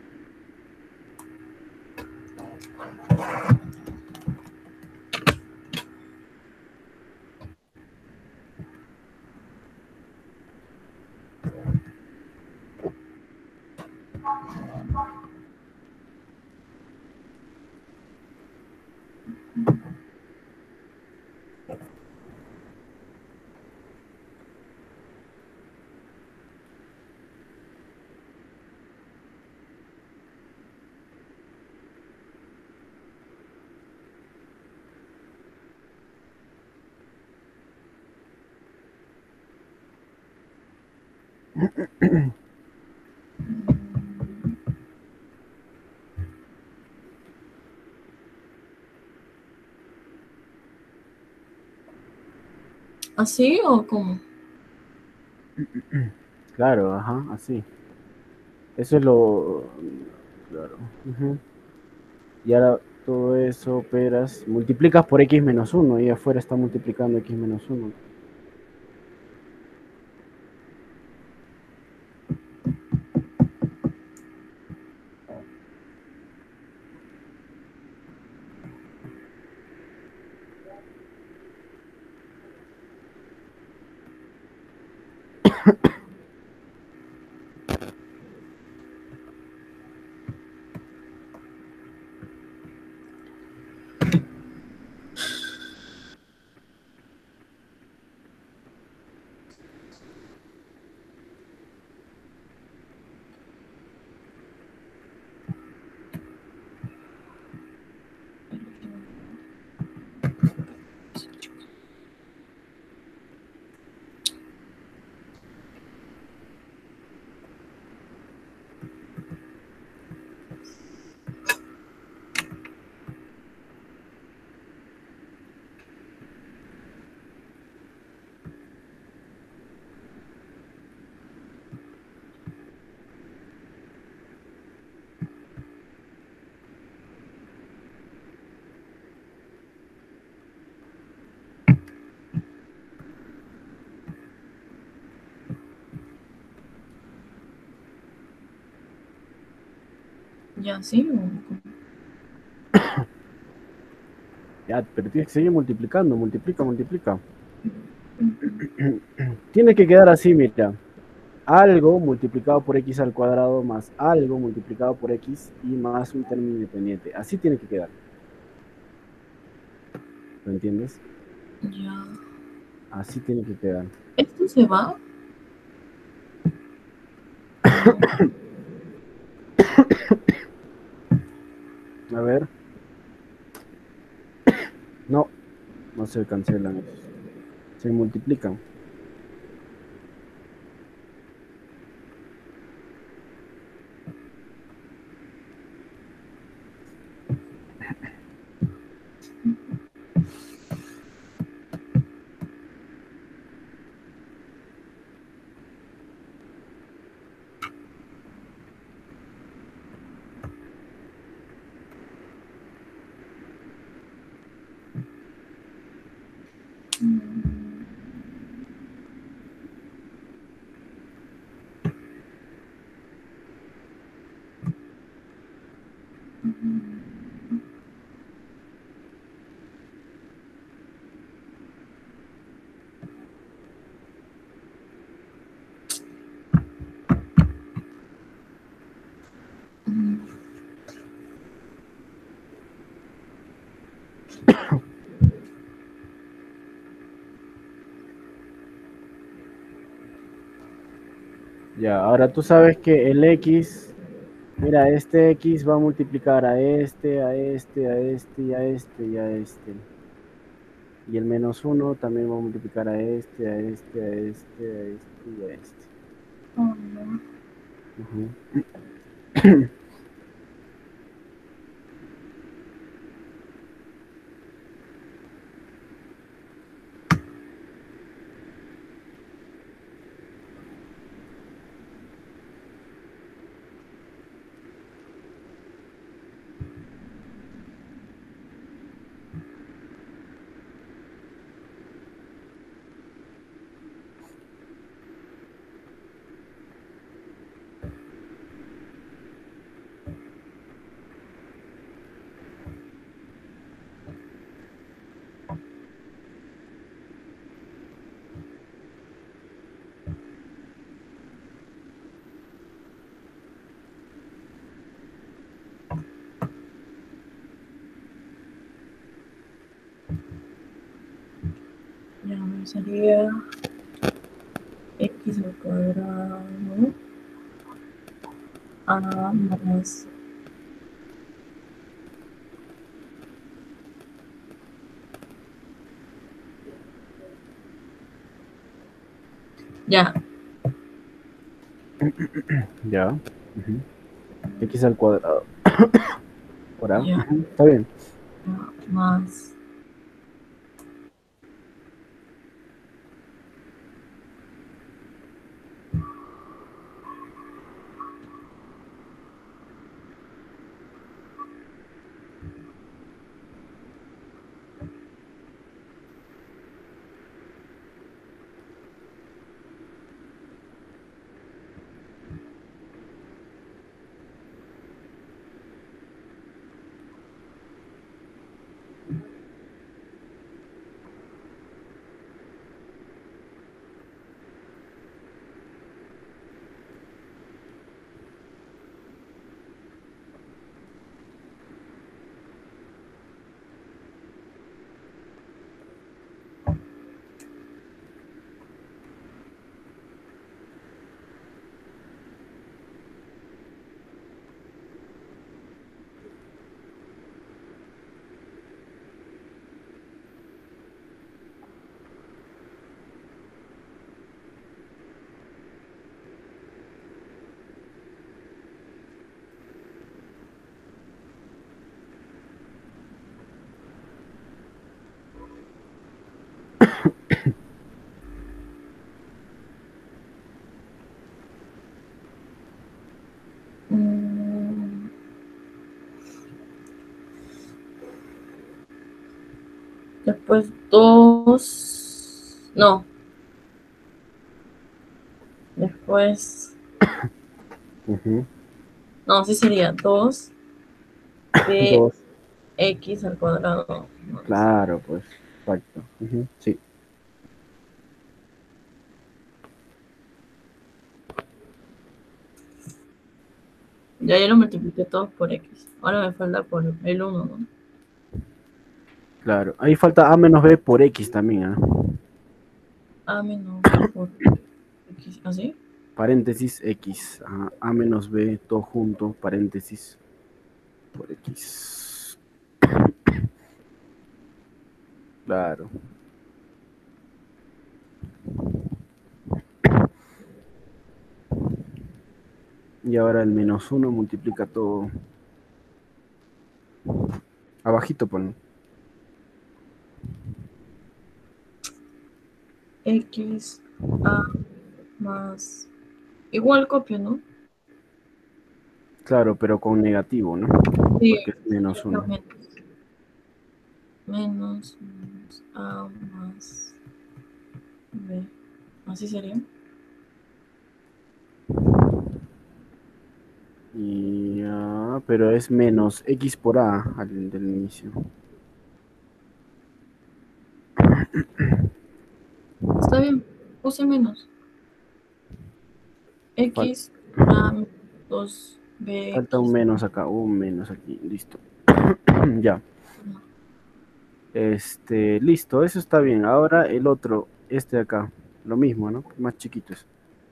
¿Así o cómo? Claro, ajá, así. Eso es lo... Claro. Ujú. Y ahora todo eso operas, multiplicas por x menos uno y afuera está multiplicando x menos uno. ¿Ya así o cómo? Ya, pero tienes que seguir multiplicando, multiplica, multiplica. Tiene que quedar así, mira. Algo multiplicado por x al cuadrado más algo multiplicado por x y más un término independiente. Así tiene que quedar. ¿Lo entiendes? Ya. Así tiene que quedar. ¿Esto se va? No. A ver. No, no se cancelan esos. Se multiplican. Ya, ahora tú sabes que el x, mira, este x va a multiplicar a este, a este, a este y a este y a este. Y el menos uno también va a multiplicar a este, a este, a este, a este y a este. Oh, no. Ujú. Ya me sería x al cuadrado a más. Ya. Ya. Ujú. X al cuadrado. Por A. Ya, Ujú, está bien. más mm, después 2, no, después, Ujú. no, sí sería 2 de 2. x al cuadrado más. Claro, pues. Exacto. Ujú, sí. Ya lo multipliqué todos por x. Ahora me falta por el 1, ¿no? Claro. Ahí falta A menos B por X también, ¿ah? A menos b por x, ¿así? Paréntesis X. Ajá, A menos B, todo junto, paréntesis por X. Claro. Y ahora el menos uno multiplica todo. Abajito pon. X, a más. Igual copio, ¿no? Claro, pero con negativo, ¿no? Sí, Porque es menos uno. exactamente. Menos a más b. Así sería. Y, pero es menos X por A al del inicio. Está bien, puse menos. Fal- X a 2 Falta un bx. menos acá, un menos aquí, listo. Ya. Listo, eso está bien. Ahora el otro, este de acá, lo mismo, ¿no? Más chiquitos.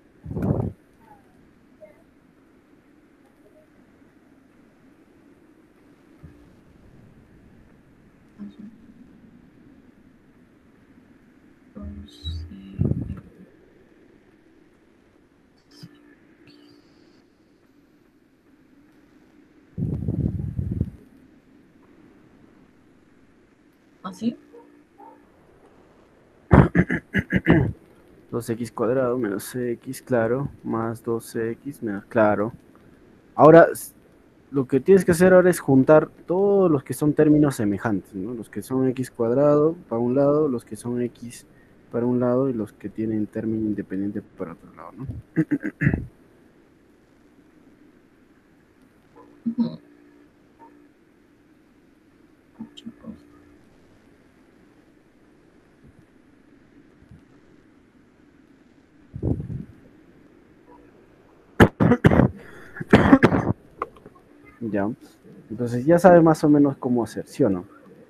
Así. 2x cuadrado menos x, claro, más 2x menos, claro. Ahora, lo que tienes que hacer ahora es juntar todos los que son términos semejantes, ¿no? Los que son x cuadrado para un lado, los que son x para un lado y los que tienen término independiente para otro lado, ¿no? Ujú. Ya. Entonces ya sabes más o menos cómo hacer, ¿sí o no?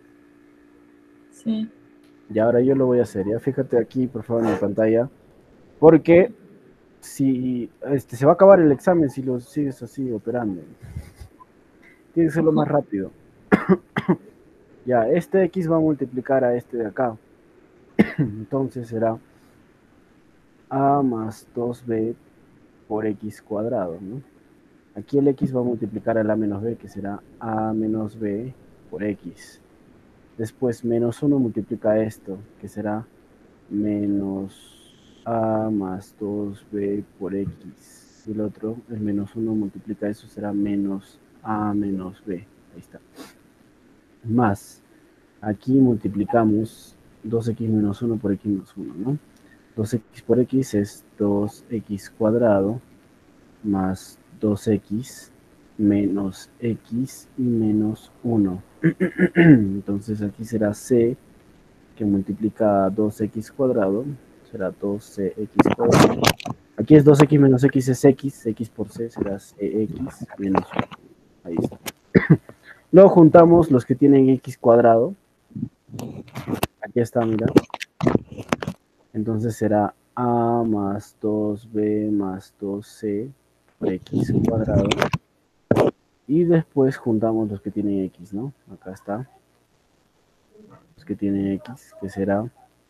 Sí. Y ahora yo lo voy a hacer. Ya fíjate aquí, por favor, en la pantalla. Porque si se va a acabar el examen si lo sigues así operando. Tiene que serlo más rápido. Ya, este X va a multiplicar a este de acá. Entonces será A más 2B por x cuadrado, ¿no? Aquí el x va a multiplicar al a menos b, que será a menos b por x. Después, menos 1 multiplica esto, que será menos a más 2b por x. Y el otro, el menos 1 multiplica eso, será menos a menos b. Ahí está. Más, aquí multiplicamos 2x menos 1 por x menos 1, ¿no? 2x por x es 2x cuadrado más 2x menos x y menos 1. Entonces aquí será c, que multiplica 2x cuadrado, será 2cx cuadrado. Aquí es 2x menos x es x por c será cx menos 1. Ahí está. Luego juntamos los que tienen x cuadrado. Aquí está, mira. Entonces será a más 2b más 2c por x cuadrado. Y después juntamos los que tienen x, ¿no? Acá está. Los que tienen x, que será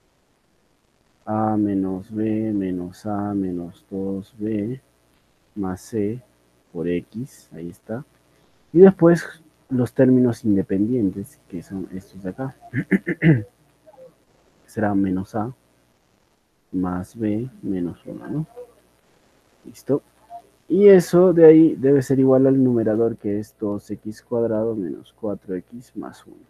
a menos b menos a menos 2b más c por x. Ahí está. Y después los términos independientes, que son estos de acá. Será menos a más b menos 1, ¿no? Listo. Y eso de ahí debe ser igual al numerador, que es 2x cuadrado menos 4x más 1.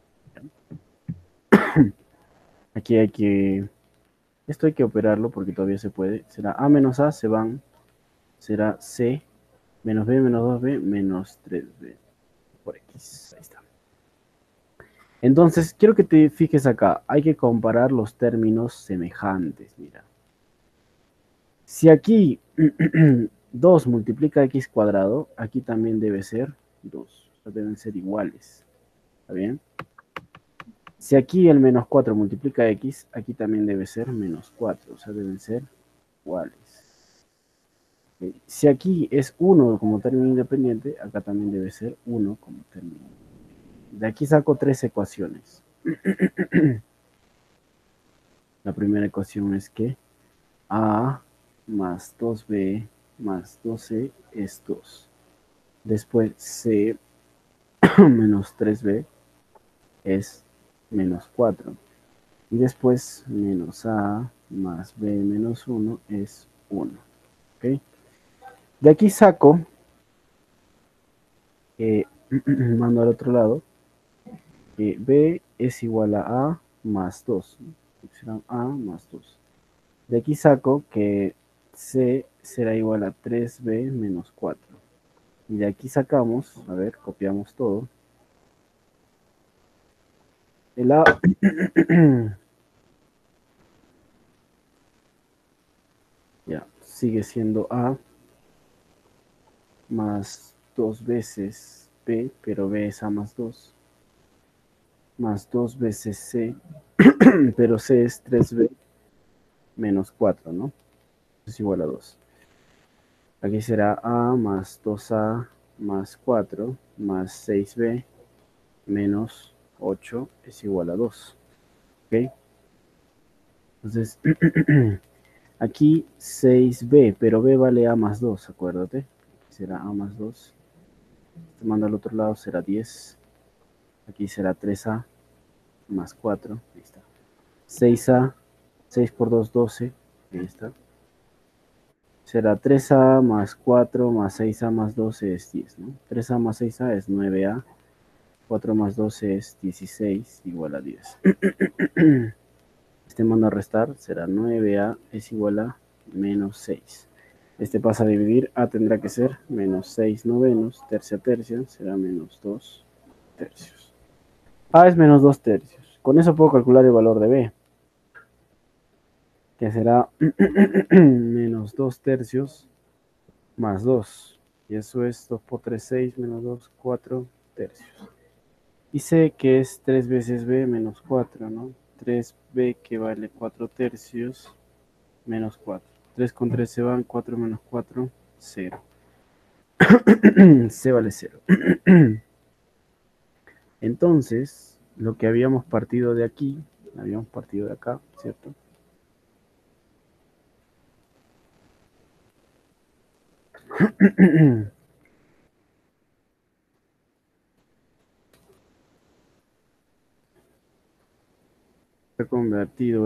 Aquí esto hay que operarlo porque todavía se puede. Será a menos a, se van. Será c menos b menos 2b menos 3b por x. Ahí está. Entonces, quiero que te fijes acá. Hay que comparar los términos semejantes. Mira. Si aquí 2 multiplica x cuadrado, aquí también debe ser 2. O sea, deben ser iguales. ¿Está bien? Si aquí el menos 4 multiplica x, aquí también debe ser menos 4. O sea, deben ser iguales. ¿Okay? Si aquí es 1 como término independiente, acá también debe ser 1 como término independiente. De aquí saco 3 ecuaciones. La primera ecuación es que a más 2b más 2c es 2. Después c menos 3b es menos 4. Y después menos a más b menos 1 es 1. ¿Okay? De aquí saco, mando al otro lado, que b es igual a más 2. Será a más 2. De aquí saco que c será igual a 3b menos 4. Y de aquí sacamos, a ver, copiamos todo. El a ya, sigue siendo a más 2 veces b, pero b es a más 2, más 2 veces c, pero c es 3b menos 4, ¿no? Es igual a 2. Aquí será a más 2a más 4 más 6b menos 8 es igual a 2. ¿Ok? Entonces, aquí 6b, pero b vale a más 2, acuérdate. Será a más 2. Te mando al otro lado, será 10. Aquí será 3a más 4. Ahí está. 6a, 6 por 2, 12. Ahí está. Será 3a más 4 más 6a más 12 es 10, ¿no? 3a más 6a es 9a. 4 más 12 es 16, igual a 10. Este mando a restar, será 9a es igual a menos 6. Este pasa a dividir, a tendrá que ser menos 6 novenos, tercia tercia, será menos 2 tercios. A es menos 2 tercios. Con eso puedo calcular el valor de b, que será menos 2 tercios más 2. Y eso es 2 por 3, 6, menos 2, 4 tercios. Y sé que es 3 veces b menos 4, ¿no? 3b que vale 4 tercios menos 4. 3 con 3 se van, 4 menos 4, 0. C vale 0. Entonces, lo que habíamos partido de aquí, habíamos partido de acá, ¿cierto? Está convertido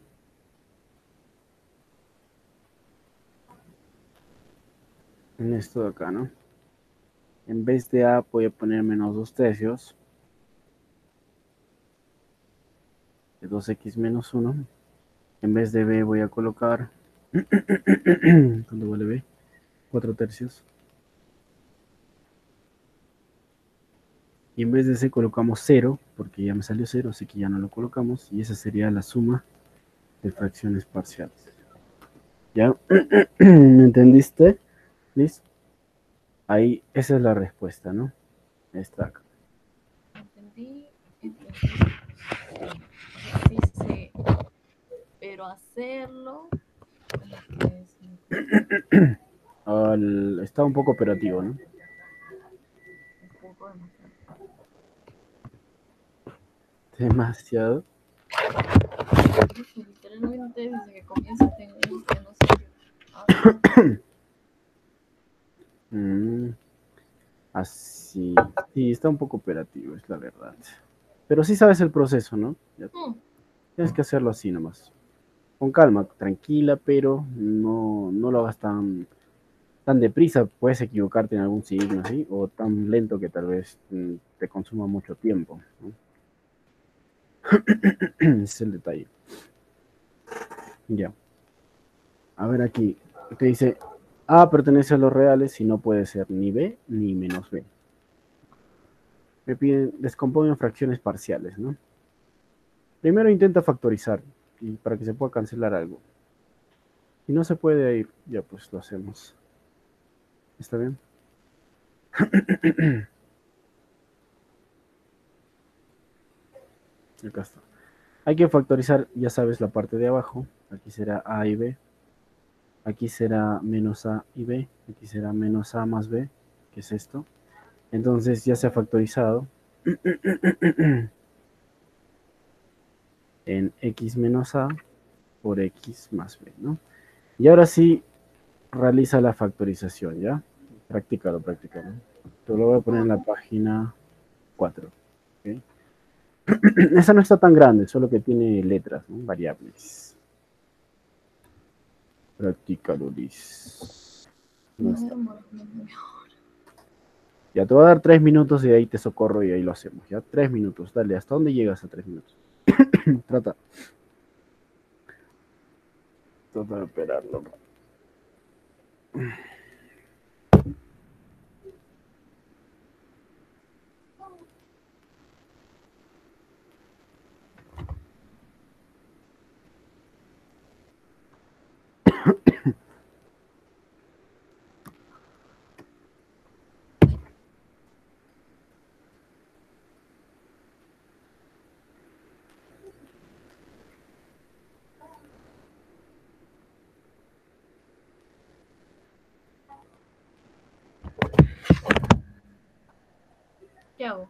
en esto de acá, ¿no? En vez de A voy a poner menos 2/3 de 2x menos 1. En vez de B voy a colocar, ¿cuánto vale B? 4/3. Y en vez de C colocamos 0, porque ya me salió 0, así que ya no lo colocamos. Y esa sería la suma de fracciones parciales. ¿Ya? ¿Me entendiste? ¿Listo? Ahí, esa es la respuesta, ¿no? Está acá. Entendí. Sí sé, pero hacerlo es Está un poco operativo, ¿no? un poco demasiado. Demasiado. Literalmente desde que comienza tengo que no sé qué. Así. Sí, está un poco operativo, es la verdad. Pero sí sabes el proceso, ¿no? Ya tienes que hacerlo así nomás. Con calma, tranquila, pero no lo hagas tan deprisa. Puedes equivocarte en algún signo, ¿sí? O tan lento que tal vez te consuma mucho tiempo, ¿no? Ese es el detalle. Ya. A ver aquí. Te dice A pertenece a los reales y no puede ser ni B ni menos B. Me piden, descompongan fracciones parciales, ¿no? Primero intenta factorizar y para que se pueda cancelar algo. Si no se puede ir, ya pues lo hacemos. ¿Está bien? Acá está. Hay que factorizar, ya sabes, la parte de abajo. Aquí será A y B. Aquí será menos A y B. Aquí será menos A más B, que es esto. Entonces ya se ha factorizado en X menos A por X más B, ¿no? Y ahora sí, realiza la factorización, ¿ya? Practícalo. Te lo voy a poner en la página 4. ¿Okay? Esa no está tan grande, solo que tiene letras, ¿no? Variables. Practícalo, Liz. No está. Ya te voy a dar 3 minutos y de ahí te socorro y ahí lo hacemos. Ya 3 minutos, dale, ¿hasta dónde llegas a 3 minutos? Trata. Trata de operarlo. ¿Qué hago?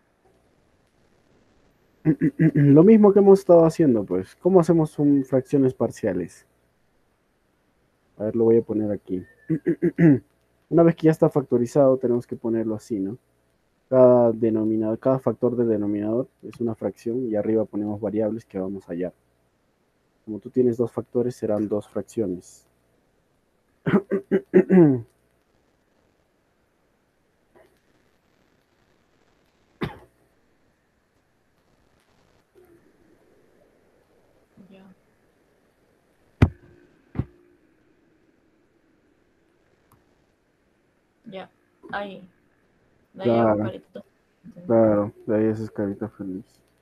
Lo mismo que hemos estado haciendo, pues. ¿Cómo hacemos fracciones parciales? A ver, lo voy a poner aquí. Una vez que ya está factorizado, tenemos que ponerlo así, ¿no? Cada factor del denominador es una fracción y arriba ponemos variables que vamos a hallar. Como tú tienes dos factores, serán dos fracciones. Ya. Ya. Ahí. De ahí hago Claro, carita. claro, de ahí es carita feliz.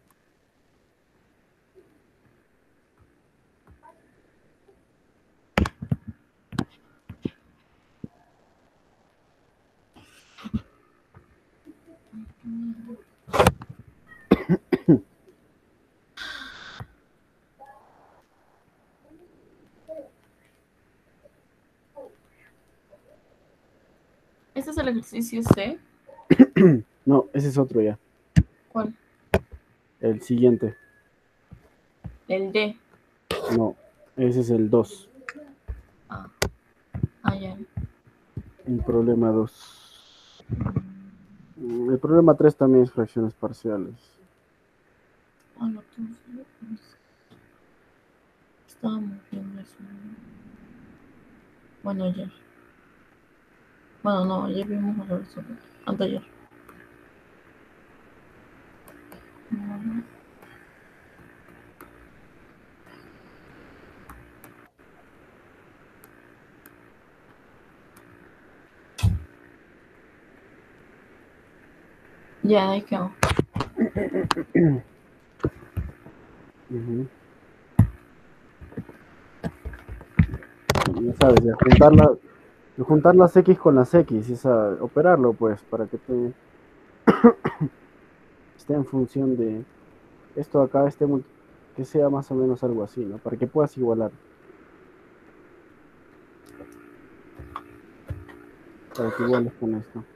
Este es el ejercicio C. No, ese es otro ya. ¿Cuál? El siguiente. El D. No, ese es el 2. Ah, ah, ya. El problema 2. El problema 3 también es fracciones parciales. Ah, no, estábamos viendo eso. Bueno, ayer. Bueno, no, ayer vimos a resolver. Anteayer. Ya, ahí quedó. Ujú. Ya sabes, de juntar las X con las X, operarlo pues, para que esté en función de esto acá, que sea más o menos algo así, ¿no? Para que puedas igualar. Para que iguales con esto.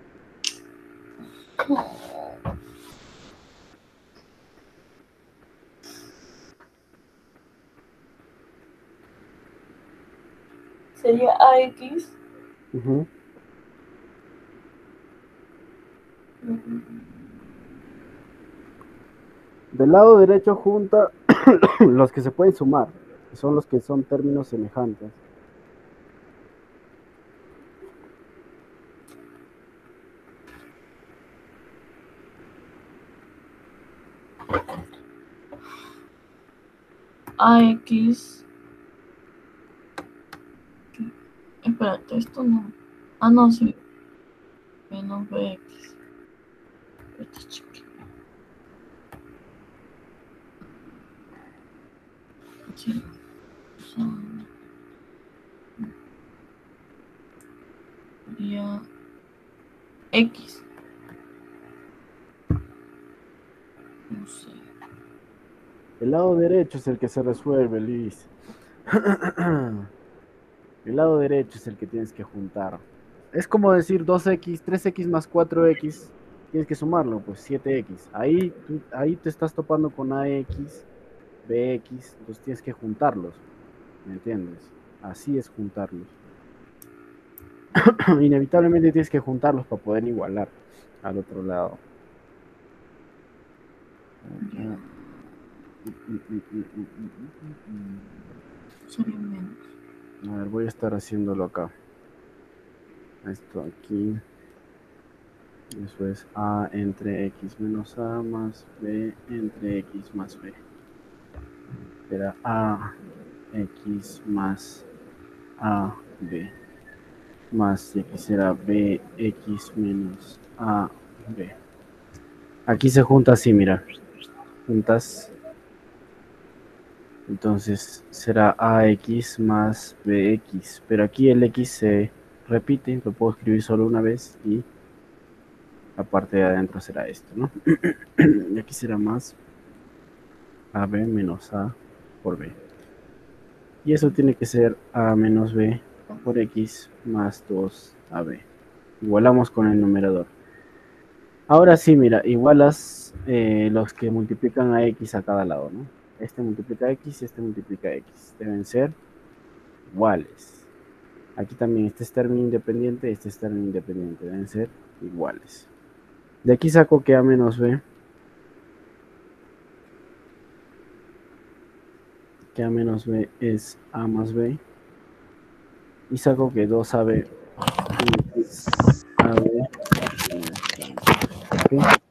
Sería AX. Ujú. Del lado derecho junta los que se pueden sumar, que son los que son términos semejantes. AX. Espérate, esto no. Ah, no, sí. Menos BX. Espérate, chiqui. Sí. Sería X. No sé. El lado derecho es el que se resuelve, Luis. El lado derecho es el que tienes que juntar. Es como decir 2x, 3x más 4x. Tienes que sumarlo, pues 7x. Ahí te estás topando con ax, bx. Entonces tienes que juntarlos. ¿Me entiendes? Así es juntarlos. Inevitablemente tienes que juntarlos para poder igualar al otro lado. Sería menos. A ver, voy a estar haciéndolo acá. Esto aquí. Eso es A entre X menos A más B entre X más B. Será A X más A B. Más y aquí será B X menos A B. Aquí se junta así, mira. Juntas. Entonces será AX más BX. Pero aquí el X se repite. Lo puedo escribir solo una vez y la parte de adentro será esto, ¿no? Y aquí será más AB menos A por B. Y eso tiene que ser A menos B por X más 2AB. Igualamos con el numerador. Ahora sí, mira, igualas los que multiplican a X a cada lado, ¿no? Este multiplica a X y este multiplica a X. Deben ser iguales. Aquí también este es término independiente, este es término independiente. Deben ser iguales. De aquí saco que A menos B, que A menos B es A más B. Y saco que 2AB es AB. ¿Ok?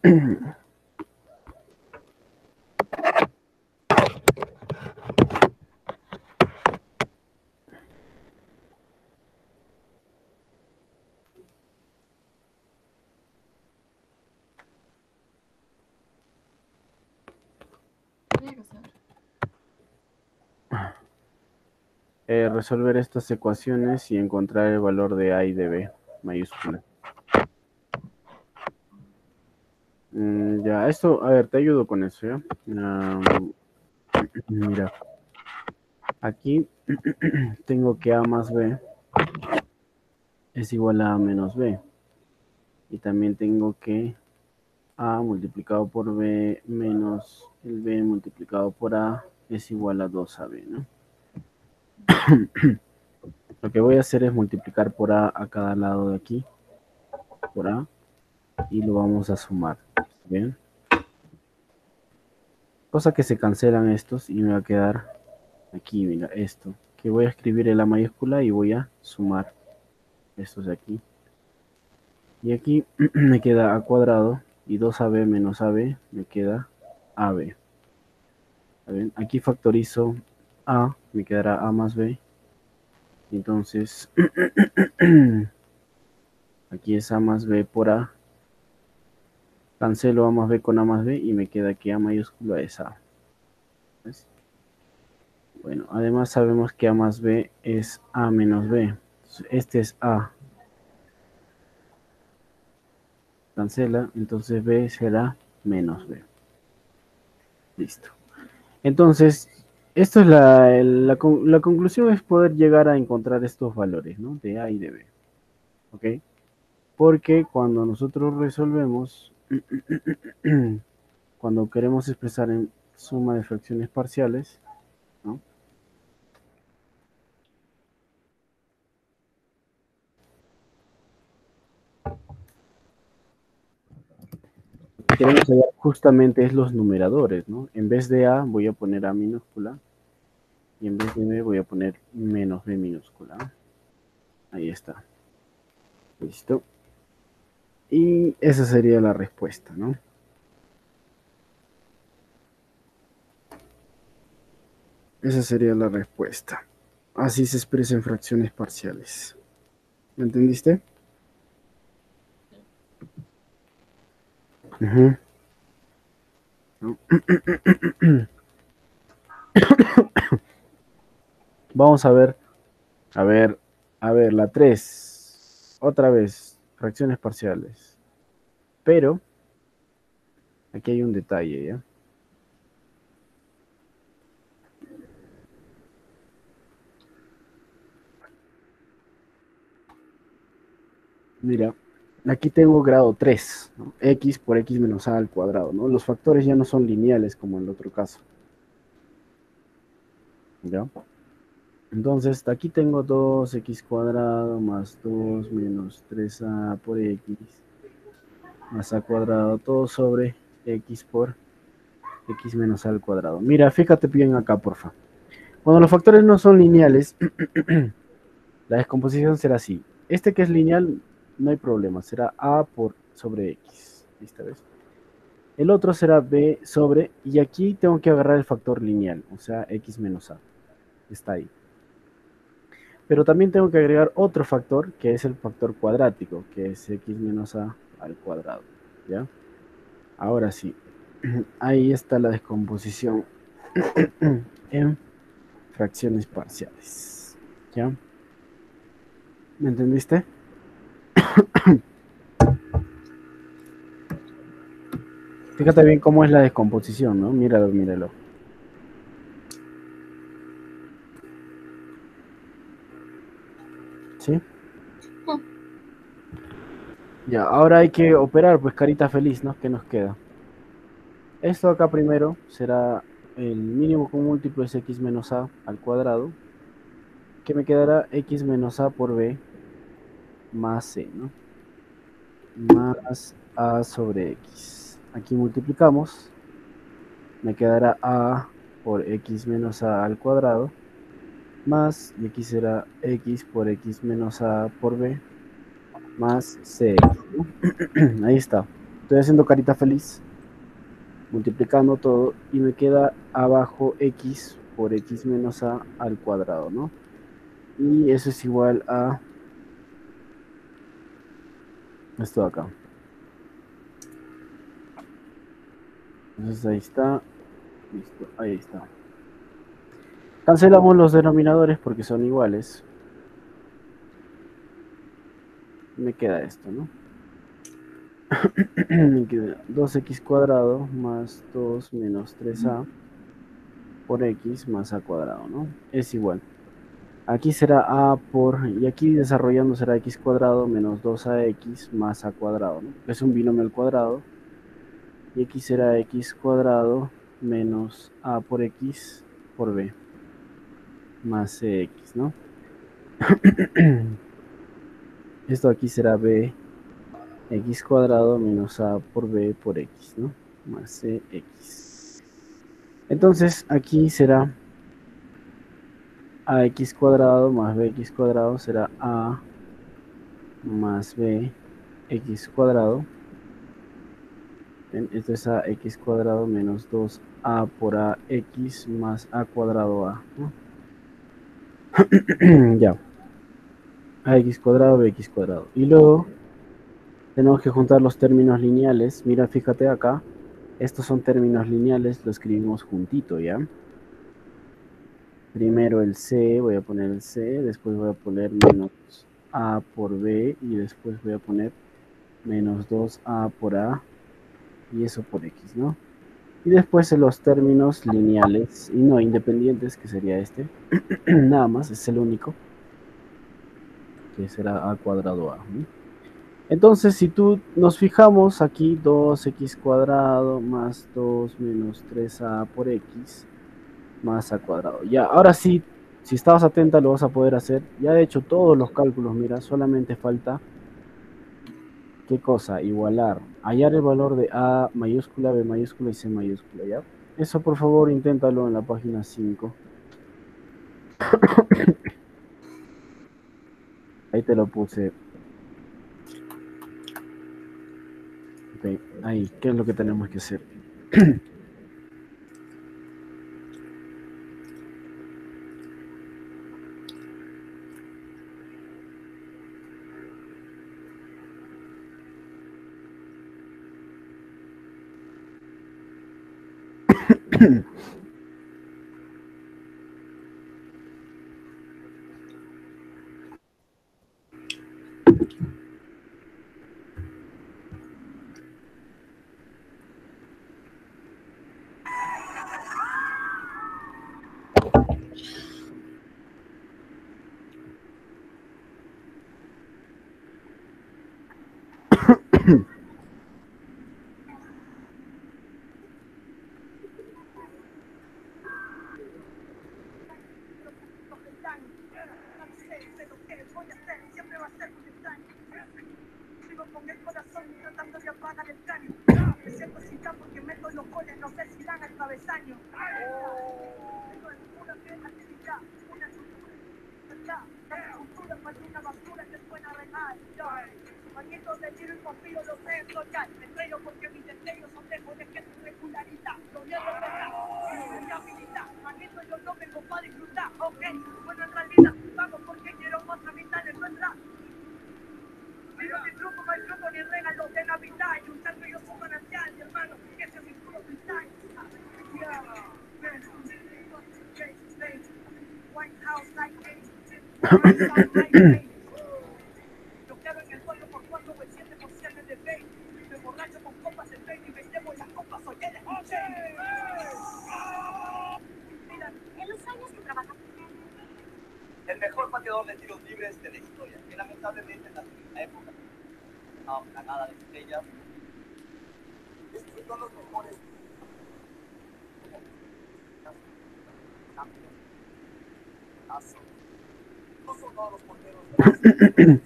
Tiene que ser. Resolver estas ecuaciones y encontrar el valor de A y de B mayúscula. Ya, esto, a ver, te ayudo con eso, ¿ya? Mira, aquí tengo que A más B es igual a A menos B. Y también tengo que A multiplicado por B menos el B multiplicado por A es igual a 2AB, ¿no? Lo que voy a hacer es multiplicar por A cada lado de aquí, por A, y lo vamos a sumar, ¿bien? Cosa que se cancelan estos y me va a quedar aquí, mira, esto. Que voy a escribir en la mayúscula y voy a sumar estos de aquí. Y aquí me queda A cuadrado y 2AB menos AB me queda AB. ¿Bien? Aquí factorizo A, me quedará A más B. Entonces, aquí es A más B por A. Cancelo A más B con A más B y me queda que A mayúscula es A. ¿Ves? Bueno, además sabemos que A más B es A menos B. Este es A. Cancela, entonces B será menos B. Listo. Entonces, esto es la conclusión es poder llegar a encontrar estos valores, ¿no? De A y de B. ¿Ok? Porque cuando nosotros resolvemos, cuando queremos expresar en suma de fracciones parciales, ¿no? Queremos hallar justamente es los numeradores, ¿no? En vez de A voy a poner A minúscula y en vez de B voy a poner menos B minúscula. Ahí está. Listo. Y esa sería la respuesta, ¿no? Esa sería la respuesta. Así se expresa en fracciones parciales. ¿Me entendiste? Uh-huh. ¿No? Vamos a ver, la 3. Otra vez, fracciones parciales. Pero, aquí hay un detalle, ¿ya? Mira, aquí tengo grado 3, ¿no? X por X menos A al cuadrado, ¿no? Los factores ya no son lineales como en el otro caso. ¿Ya? Entonces, aquí tengo 2x cuadrado más 2 menos 3a por x más a cuadrado, todo sobre x por x menos a al cuadrado. Mira, fíjate bien acá, porfa. Cuando los factores no son lineales, la descomposición será así. Este que es lineal, no hay problema, será a por sobre x. ¿Esta vez? El otro será b sobre, y aquí tengo que agarrar el factor lineal, o sea, x menos a. Está ahí. Pero también tengo que agregar otro factor, que es el factor cuadrático, que es x menos a al cuadrado. ¿Ya? Ahora sí, ahí está la descomposición en fracciones parciales. ¿Ya? ¿Me entendiste? Fíjate bien cómo es la descomposición, ¿no? Míralo, míralo. ¿Sí? Ya, ahora hay que operar, pues carita feliz, ¿no? ¿Qué nos queda? Esto acá primero será el mínimo con múltiplo es x menos a al cuadrado, que me quedará x menos a por b más c, ¿no? Más a sobre x. Aquí multiplicamos, me quedará a por x menos a al cuadrado, más, y aquí será x por x menos a por b, más c, ¿no? Ahí está. Estoy haciendo carita feliz, multiplicando todo, y me queda abajo x por x menos a al cuadrado, ¿no? Y eso es igual a esto de acá. Entonces ahí está. Listo, ahí está. Cancelamos los denominadores porque son iguales. Me queda esto, ¿no? Me queda 2x cuadrado más 2 menos 3a por x más a cuadrado, ¿no? Es igual. Aquí será a por, y aquí desarrollando será x cuadrado menos 2ax más a cuadrado, ¿no? Es un binomio al cuadrado. Y aquí será x cuadrado menos a por x por b más cx, ¿no? Esto aquí será b x cuadrado menos a por b por x, ¿no? Más cx. Entonces aquí será ax cuadrado más bx cuadrado será a más b x cuadrado. Esto es ax cuadrado menos 2a por ax más a cuadrado a, ¿no? Ya. Ax cuadrado, bx cuadrado. Y luego tenemos que juntar los términos lineales. Mira, fíjate acá. Estos son términos lineales, lo escribimos juntito, ¿ya? Primero el c, voy a poner el c, después voy a poner menos a por b y después voy a poner menos 2a por a y eso por x, ¿no? Y después en los términos lineales y no independientes, que sería este, nada más, es el único, que será a cuadrado a, ¿no? Entonces, si tú nos fijamos aquí, 2x cuadrado más 2 menos 3a por x más a cuadrado. Ya, ahora sí, si estabas atenta lo vas a poder hacer. Ya he hecho todos los cálculos, mira, solamente falta, ¿qué cosa? Igualar, hallar el valor de a mayúscula, b mayúscula y c mayúscula, ¿ya? Eso por favor inténtalo en la página 5. Ahí te lo puse. Ok, ahí, ¿qué es lo que tenemos que hacer? El mejor pateador de tiros libres de la historia, que lamentablemente en la época estaba plagada de estrellas. Estos son los mejores. No son todos los porteros de la historia.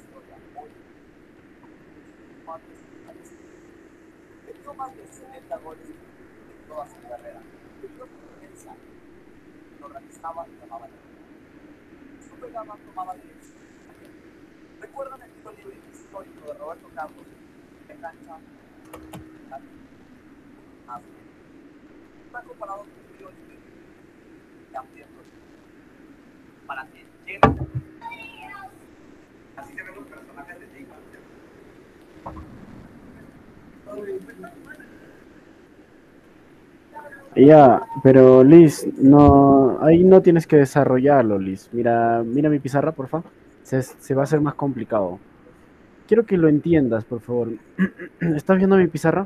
Metió más de 70 goles en toda su carrera. Debido a su defensa, lo realizaban y llamaban. Su pegada tomaba dirección. ¿Recuerdan el tiro libre histórico de Roberto Carlos en cancha? Está comparado con el río y ampliando para que llegue. Así se ven los personajes de Jake. Ya, pero Liz, no, ahí no tienes que desarrollarlo, Liz. Mira, mira mi pizarra, por favor. Se va a hacer más complicado. Quiero que lo entiendas, por favor. ¿Estás viendo mi pizarra?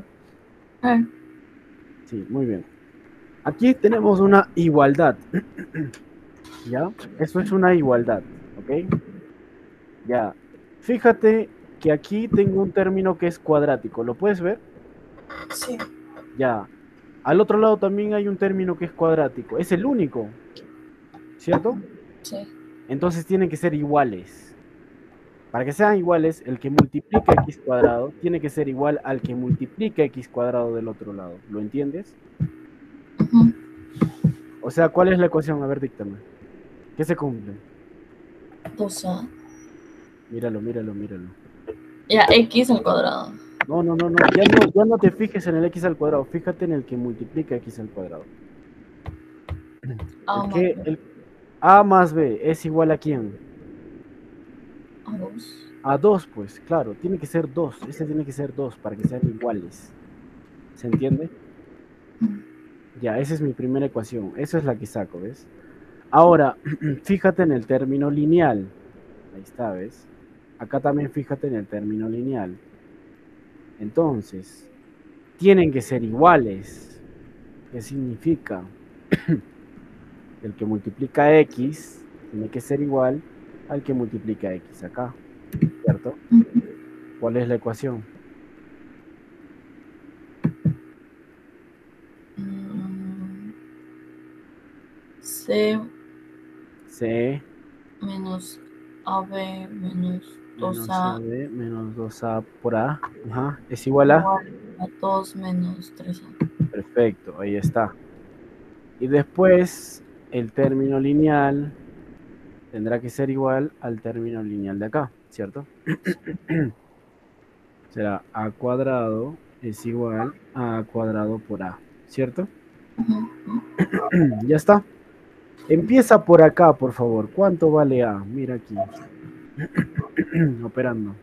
Sí, muy bien. Aquí tenemos una igualdad. ¿Ya? Eso es una igualdad, ¿ok? Ya. Fíjate que aquí tengo un término que es cuadrático. ¿Lo puedes ver? Sí. Ya. Al otro lado también hay un término que es cuadrático. Es el único, ¿cierto? Sí. Entonces tienen que ser iguales. Para que sean iguales, el que multiplica x cuadrado tiene que ser igual al que multiplica x cuadrado del otro lado. ¿Lo entiendes? Ujú. O sea, ¿cuál es la ecuación? A ver, díctame. ¿Qué se cumple? 2a. Míralo, míralo, míralo. Ya, x al cuadrado. No, no, no, no. Ya no te fijes en el x al cuadrado. Fíjate en el que multiplica x al cuadrado. A El más que, b. el a más b es igual a quién? A 2. A 2, pues, claro. Tiene que ser 2. Ese tiene que ser 2 para que sean iguales. ¿Se entiende? Ya, esa es mi primera ecuación. Esa es la que saco, ¿ves? Ahora, fíjate en el término lineal. Ahí está, ¿ves? Acá también fíjate en el término lineal. Entonces, tienen que ser iguales. ¿Qué significa? El que multiplica x tiene que ser igual al que multiplica x acá, ¿cierto? ¿Cuál es la ecuación? C C menos AB menos menos 2A AB menos 2A por A. Ajá. ¿Es igual a? igual a 2 menos 3A. Perfecto, ahí está. Y después el término lineal tendrá que ser igual al término lineal de acá, ¿cierto? Será A cuadrado es igual a A cuadrado por A, ¿cierto? Ya está. Empieza por acá, por favor. ¿Cuánto vale A? Mira aquí. Operando.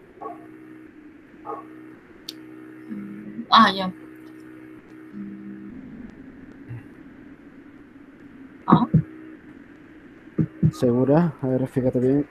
Ah, ya. A. ¿Segura? A ver, fíjate bien.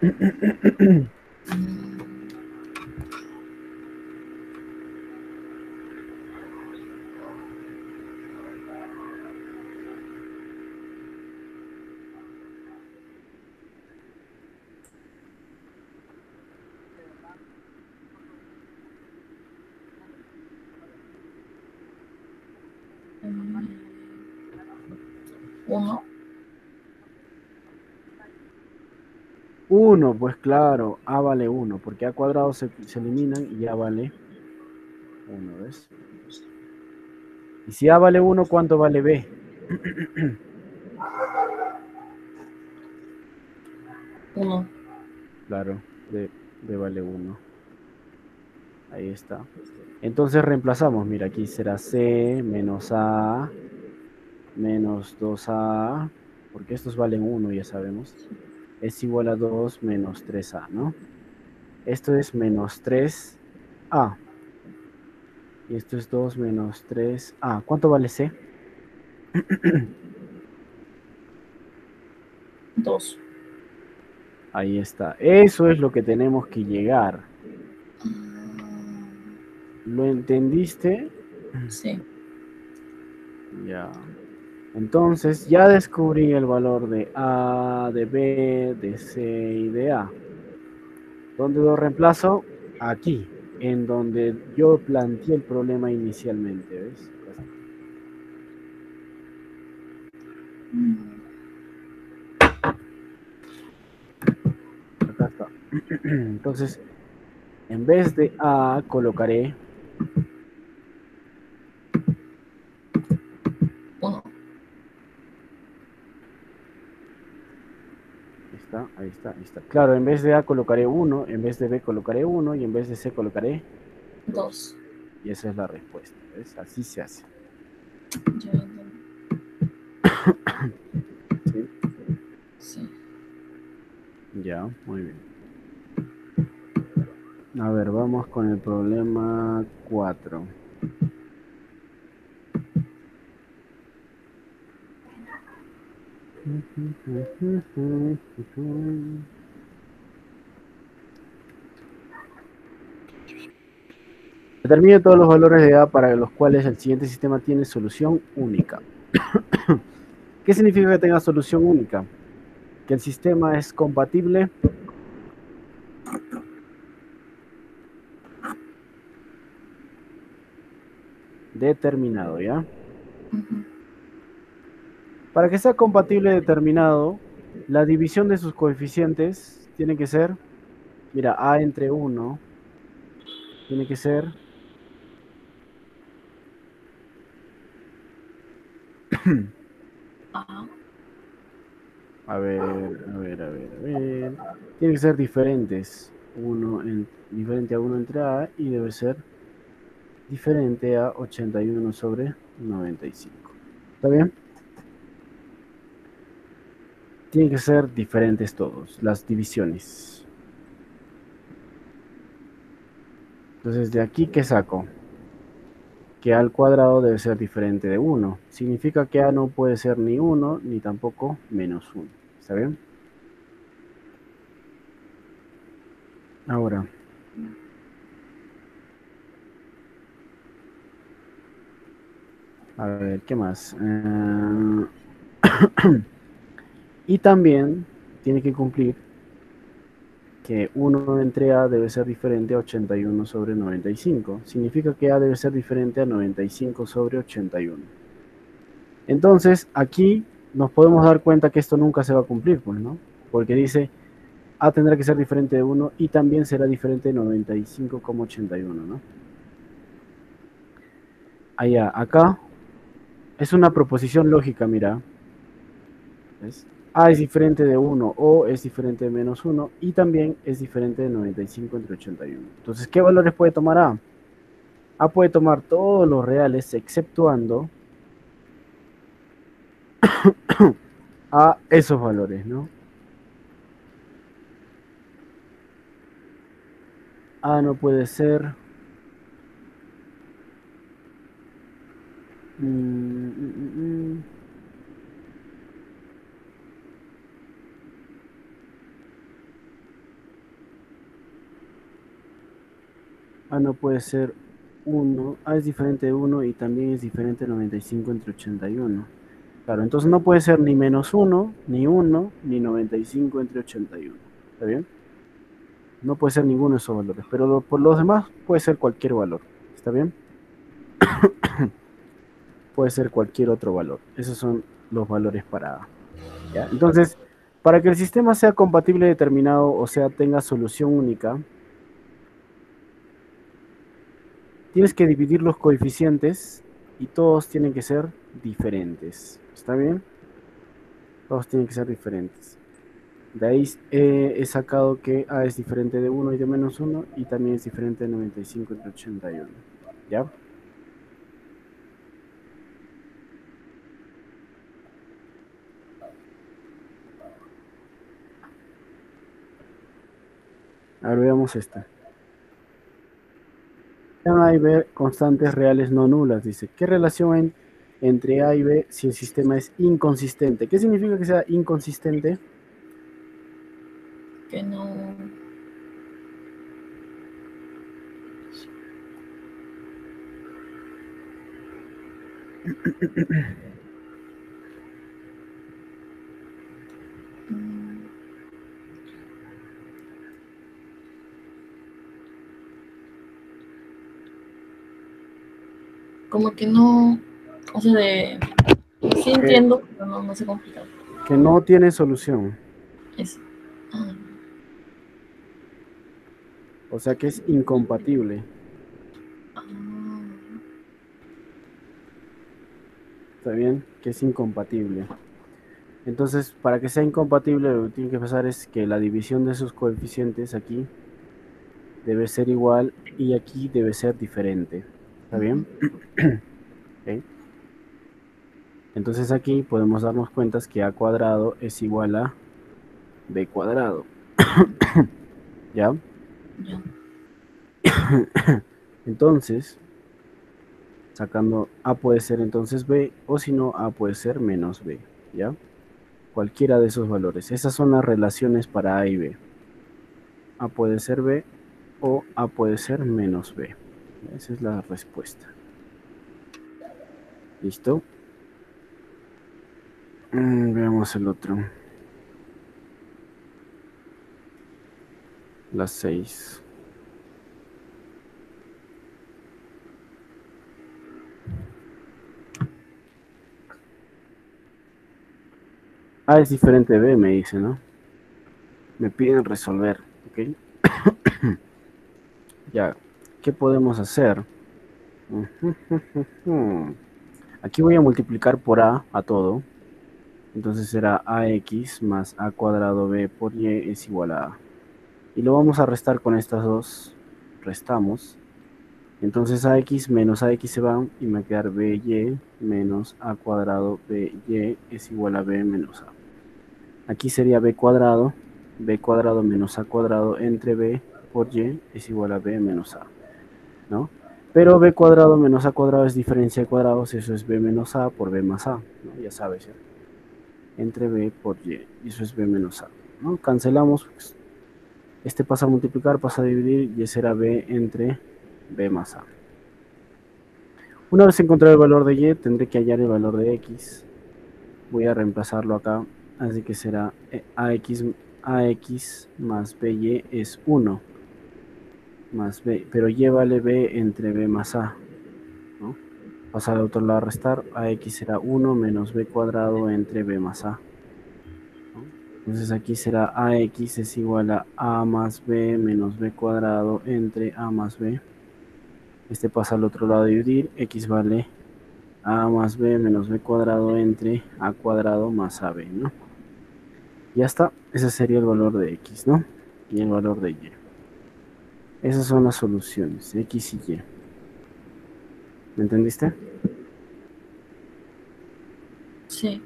Uno. 1, pues claro, A vale 1, porque A cuadrado se eliminan y A vale 1, ¿ves? Y si A vale 1, ¿cuánto vale B? Uno. Claro, B vale 1. Ahí está. Entonces reemplazamos, mira, aquí será C menos A menos 2A, porque estos valen 1, ya sabemos. Es igual a 2 menos 3A, ¿no? Esto es menos 3A. Y esto es 2 menos 3A. ¿Cuánto vale C? 2. Ahí está. Eso es lo que tenemos que llegar. ¿Lo entendiste? Sí. Ya. Entonces ya descubrí el valor de A, de B, de C y de A. ¿Dónde lo reemplazo? Aquí, en donde yo planteé el problema inicialmente, ¿ves? Acá está. Entonces, en vez de A, colocaré, Uno. ahí está, ahí está. Claro, en vez de A colocaré 1, en vez de B colocaré 1 y en vez de C colocaré 2. Y esa es la respuesta, ¿ves? Así se hace. Ya entendí. ¿Sí? Sí. Ya, muy bien. A ver, vamos con el problema 4. Determine todos los valores de A para los cuales el siguiente sistema tiene solución única. ¿Qué significa que tenga solución única? Que el sistema es compatible determinado, ¿ya? Ujú. Para que sea compatible determinado, la división de sus coeficientes tiene que ser, mira, A entre 1 tiene que ser Ajá. a ver, tiene que ser diferentes. Diferente a 1 entre A y debe ser diferente a 81 sobre 95. ¿Está bien? Tienen que ser diferentes todos, las divisiones. Entonces, ¿de aquí qué saco? Que A al cuadrado debe ser diferente de 1. Significa que A no puede ser ni 1 ni tampoco menos 1. ¿Está bien? Ahora, a ver, ¿qué más? Y también tiene que cumplir que 1 entre A debe ser diferente a 81 sobre 95. Significa que A debe ser diferente a 95 sobre 81. Entonces, aquí nos podemos dar cuenta que esto nunca se va a cumplir, pues, ¿no? Porque dice A tendrá que ser diferente de 1 y también será diferente de 95,81, ¿no? Allá, acá es una proposición lógica, mira. ¿Ves? A es diferente de 1 o es diferente de menos 1 y también es diferente de 95 entre 81. Entonces, ¿qué valores puede tomar A? A puede tomar todos los reales exceptuando a esos valores, ¿no? A no puede ser A no puede ser 1. A es diferente de 1 y también es diferente de 95 entre 81. Claro, entonces no puede ser ni menos 1, ni 1, ni 95 entre 81. ¿Está bien? No puede ser ninguno de esos valores, pero por los demás puede ser cualquier valor. ¿Está bien? Puede ser cualquier otro valor. Esos son los valores para A. ¿Ya? Entonces, para que el sistema sea compatible determinado, o sea, tenga solución única, tienes que dividir los coeficientes y todos tienen que ser diferentes. ¿Está bien? Todos tienen que ser diferentes. De ahí he sacado que A es diferente de 1 y de menos 1 y también es diferente de 95 entre 81. ¿Ya? Ahora veamos esta. Sean A y B constantes reales no nulas. Dice, ¿qué relación hay entre A y B si el sistema es inconsistente? ¿Qué significa que sea inconsistente? Que no. Mm, Como que no. O sea, sí entiendo, pero no se complica. Que no tiene solución. Eso. Ah, O sea que es incompatible. ah, ¿Está bien? Que es incompatible. Entonces, para que sea incompatible, lo que tiene que pasar es que la división de sus coeficientes aquí debe ser igual y aquí debe ser diferente. ¿Está bien? Ok. Entonces aquí podemos darnos cuenta que a cuadrado es igual a b cuadrado. ¿Ya? Ya. Entonces, sacando a puede ser entonces b, o si no, a puede ser menos b. ¿Ya? Cualquiera de esos valores. Esas son las relaciones para a y b. A puede ser b o a puede ser menos b. Esa es la respuesta. ¿Listo? Veamos el otro. Las 6. A es diferente de b, me dice, ¿no? Me piden resolver, ¿ok? Ya, ¿qué podemos hacer? Aquí voy a multiplicar por a todo. Entonces será ax más a cuadrado b por y es igual a a. Y lo vamos a restar con estas dos. Restamos. Entonces ax menos ax se van y me va a quedar by menos a cuadrado by es igual a b menos a. Aquí sería b cuadrado menos a cuadrado entre b por y es igual a b menos a, ¿no? Pero b cuadrado menos a cuadrado es diferencia de cuadrados, eso es b menos a por b más a, ¿no? Ya sabes, ¿ya? Entre b por y eso es b menos a, ¿no? Cancelamos, pues, este pasa a multiplicar, pasa a dividir y será b entre b más a. Una vez encontrado el valor de y, tendré que hallar el valor de x. Voy a reemplazarlo acá, así que será ax más by es 1 más b, pero y vale b entre b más a, ¿no? Pasar al otro lado a restar, ax será 1 menos b cuadrado entre b más a, ¿no? Entonces aquí será ax es igual a más b menos b cuadrado entre a más b. Este pasa al otro lado a dividir, x vale a más b menos b cuadrado entre a cuadrado más ab, ¿no? Ya está, ese sería el valor de x, ¿no? Y el valor de y. Esas son las soluciones, x y y. ¿Me entendiste? Sí.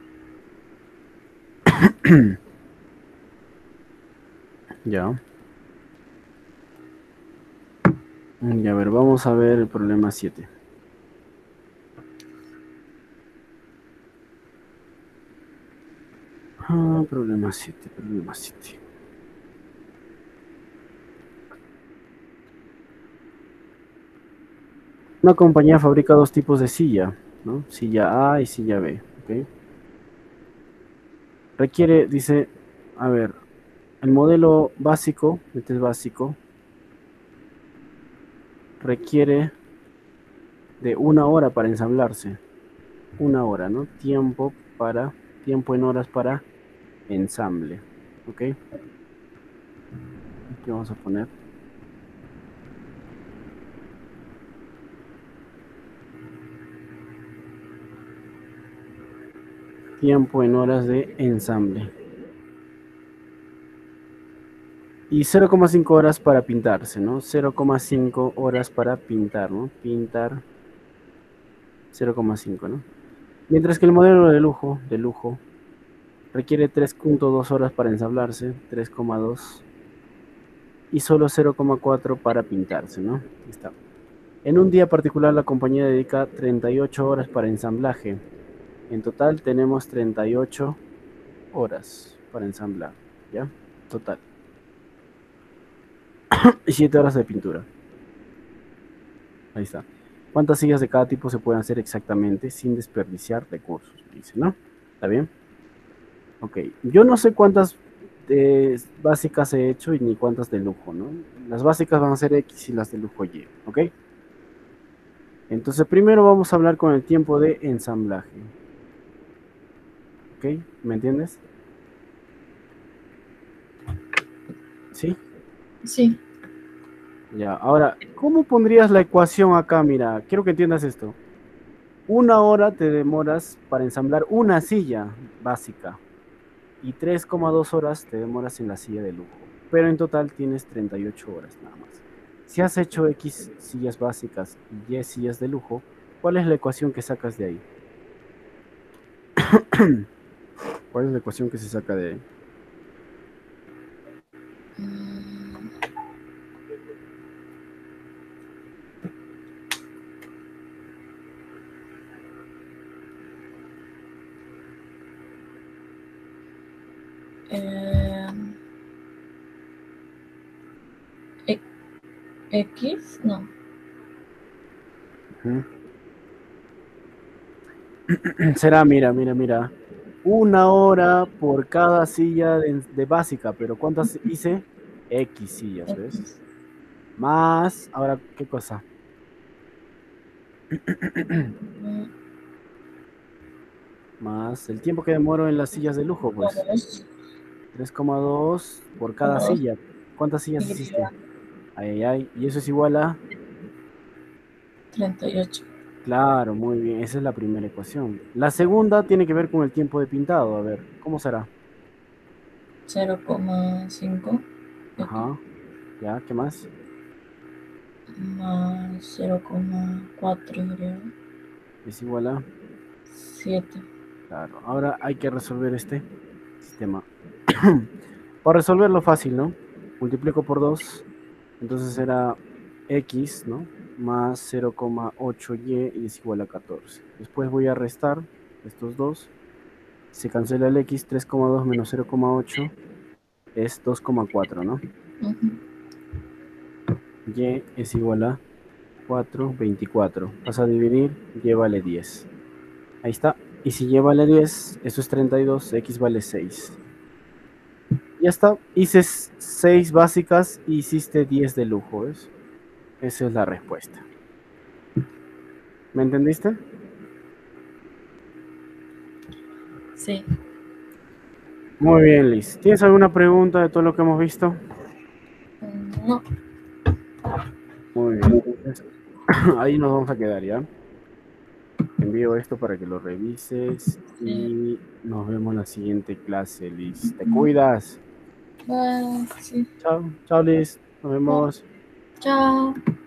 Ya. Y a ver, vamos a ver el problema 7. Problema 7, problema 7. Una compañía fabrica dos tipos de silla, ¿no? Silla A y silla B, ¿ok? Requiere, dice, a ver, el modelo básico, este es básico, requiere de 1 hora para ensamblarse. 1 hora, ¿no? Tiempo en horas para ensamble, ¿ok? Aquí vamos a poner tiempo en horas de ensamble. Y 0,5 horas para pintarse, ¿no? 0,5 horas para pintar, ¿no? Pintar 0,5, ¿no? Mientras que el modelo de lujo, requiere 3,2 horas para ensamblarse, 3,2, y solo 0,4 para pintarse, ¿no? Ahí está. En un día particular la compañía dedica 38 horas para ensamblaje. En total tenemos 38 horas para ensamblar, ¿ya? Total. Y 7 horas de pintura. Ahí está. ¿Cuántas sillas de cada tipo se pueden hacer exactamente sin desperdiciar recursos? Dice, ¿no? ¿Está bien? Ok. Yo no sé cuántas básicas he hecho y ni cuántas de lujo, ¿no? Las básicas van a ser X y las de lujo Y, ¿ok? Entonces primero vamos a hablar con el tiempo de ensamblaje. ¿Ok? ¿Me entiendes? ¿Sí? Sí. Ya, ahora, ¿cómo pondrías la ecuación acá? Mira, quiero que entiendas esto. 1 hora te demoras para ensamblar una silla básica y 3,2 horas te demoras en la silla de lujo. Pero en total tienes 38 horas nada más. Si has hecho X sillas básicas y Y sillas de lujo, ¿cuál es la ecuación que sacas de ahí? ¿Cuál es la ecuación que se saca de ahí? Mm, eh, e- X, no. Ujú. Será, mira. 1 hora por cada silla de básica, pero ¿cuántas hice? X sillas, ¿ves? X. Más, ahora, ¿qué cosa? Mm, Más el tiempo que demoro en las sillas de lujo, pues. 3,2 por cada 2, silla. ¿Cuántas sillas Y, hiciste? Ay. Y eso es igual a... 38. Claro, muy bien. Esa es la primera ecuación. La segunda tiene que ver con el tiempo de pintado. A ver, ¿cómo será? 0,5 Ajá. Ya, ¿qué más? más 0,4 creo. Es igual a... 7. Claro. Ahora hay que resolver este sistema. Para resolverlo fácil, ¿no? Multiplico por 2. Entonces será X, ¿no? Más 0,8y y es igual a 14. Después voy a restar estos dos. Se cancela el X, 3,2 menos 0,8 es 2,4, ¿no? Y es igual a 4,24. Vas a dividir, y vale 10. Ahí está. Y si y vale 10, eso es 32, X vale 6. Ya está. Hice 6 básicas y hiciste 10 de lujo, ¿ves? Esa es la respuesta. ¿Me entendiste? Sí. Muy bien, Liz. ¿Tienes alguna pregunta de todo lo que hemos visto? No. Muy bien, entonces ahí nos vamos a quedar, ¿ya? Te envío esto para que lo revises Sí. y nos vemos en la siguiente clase, Liz. ¿Te cuidas? Bye. Sí. Chao, chao, Liz. Nos Bye. vemos. Chao.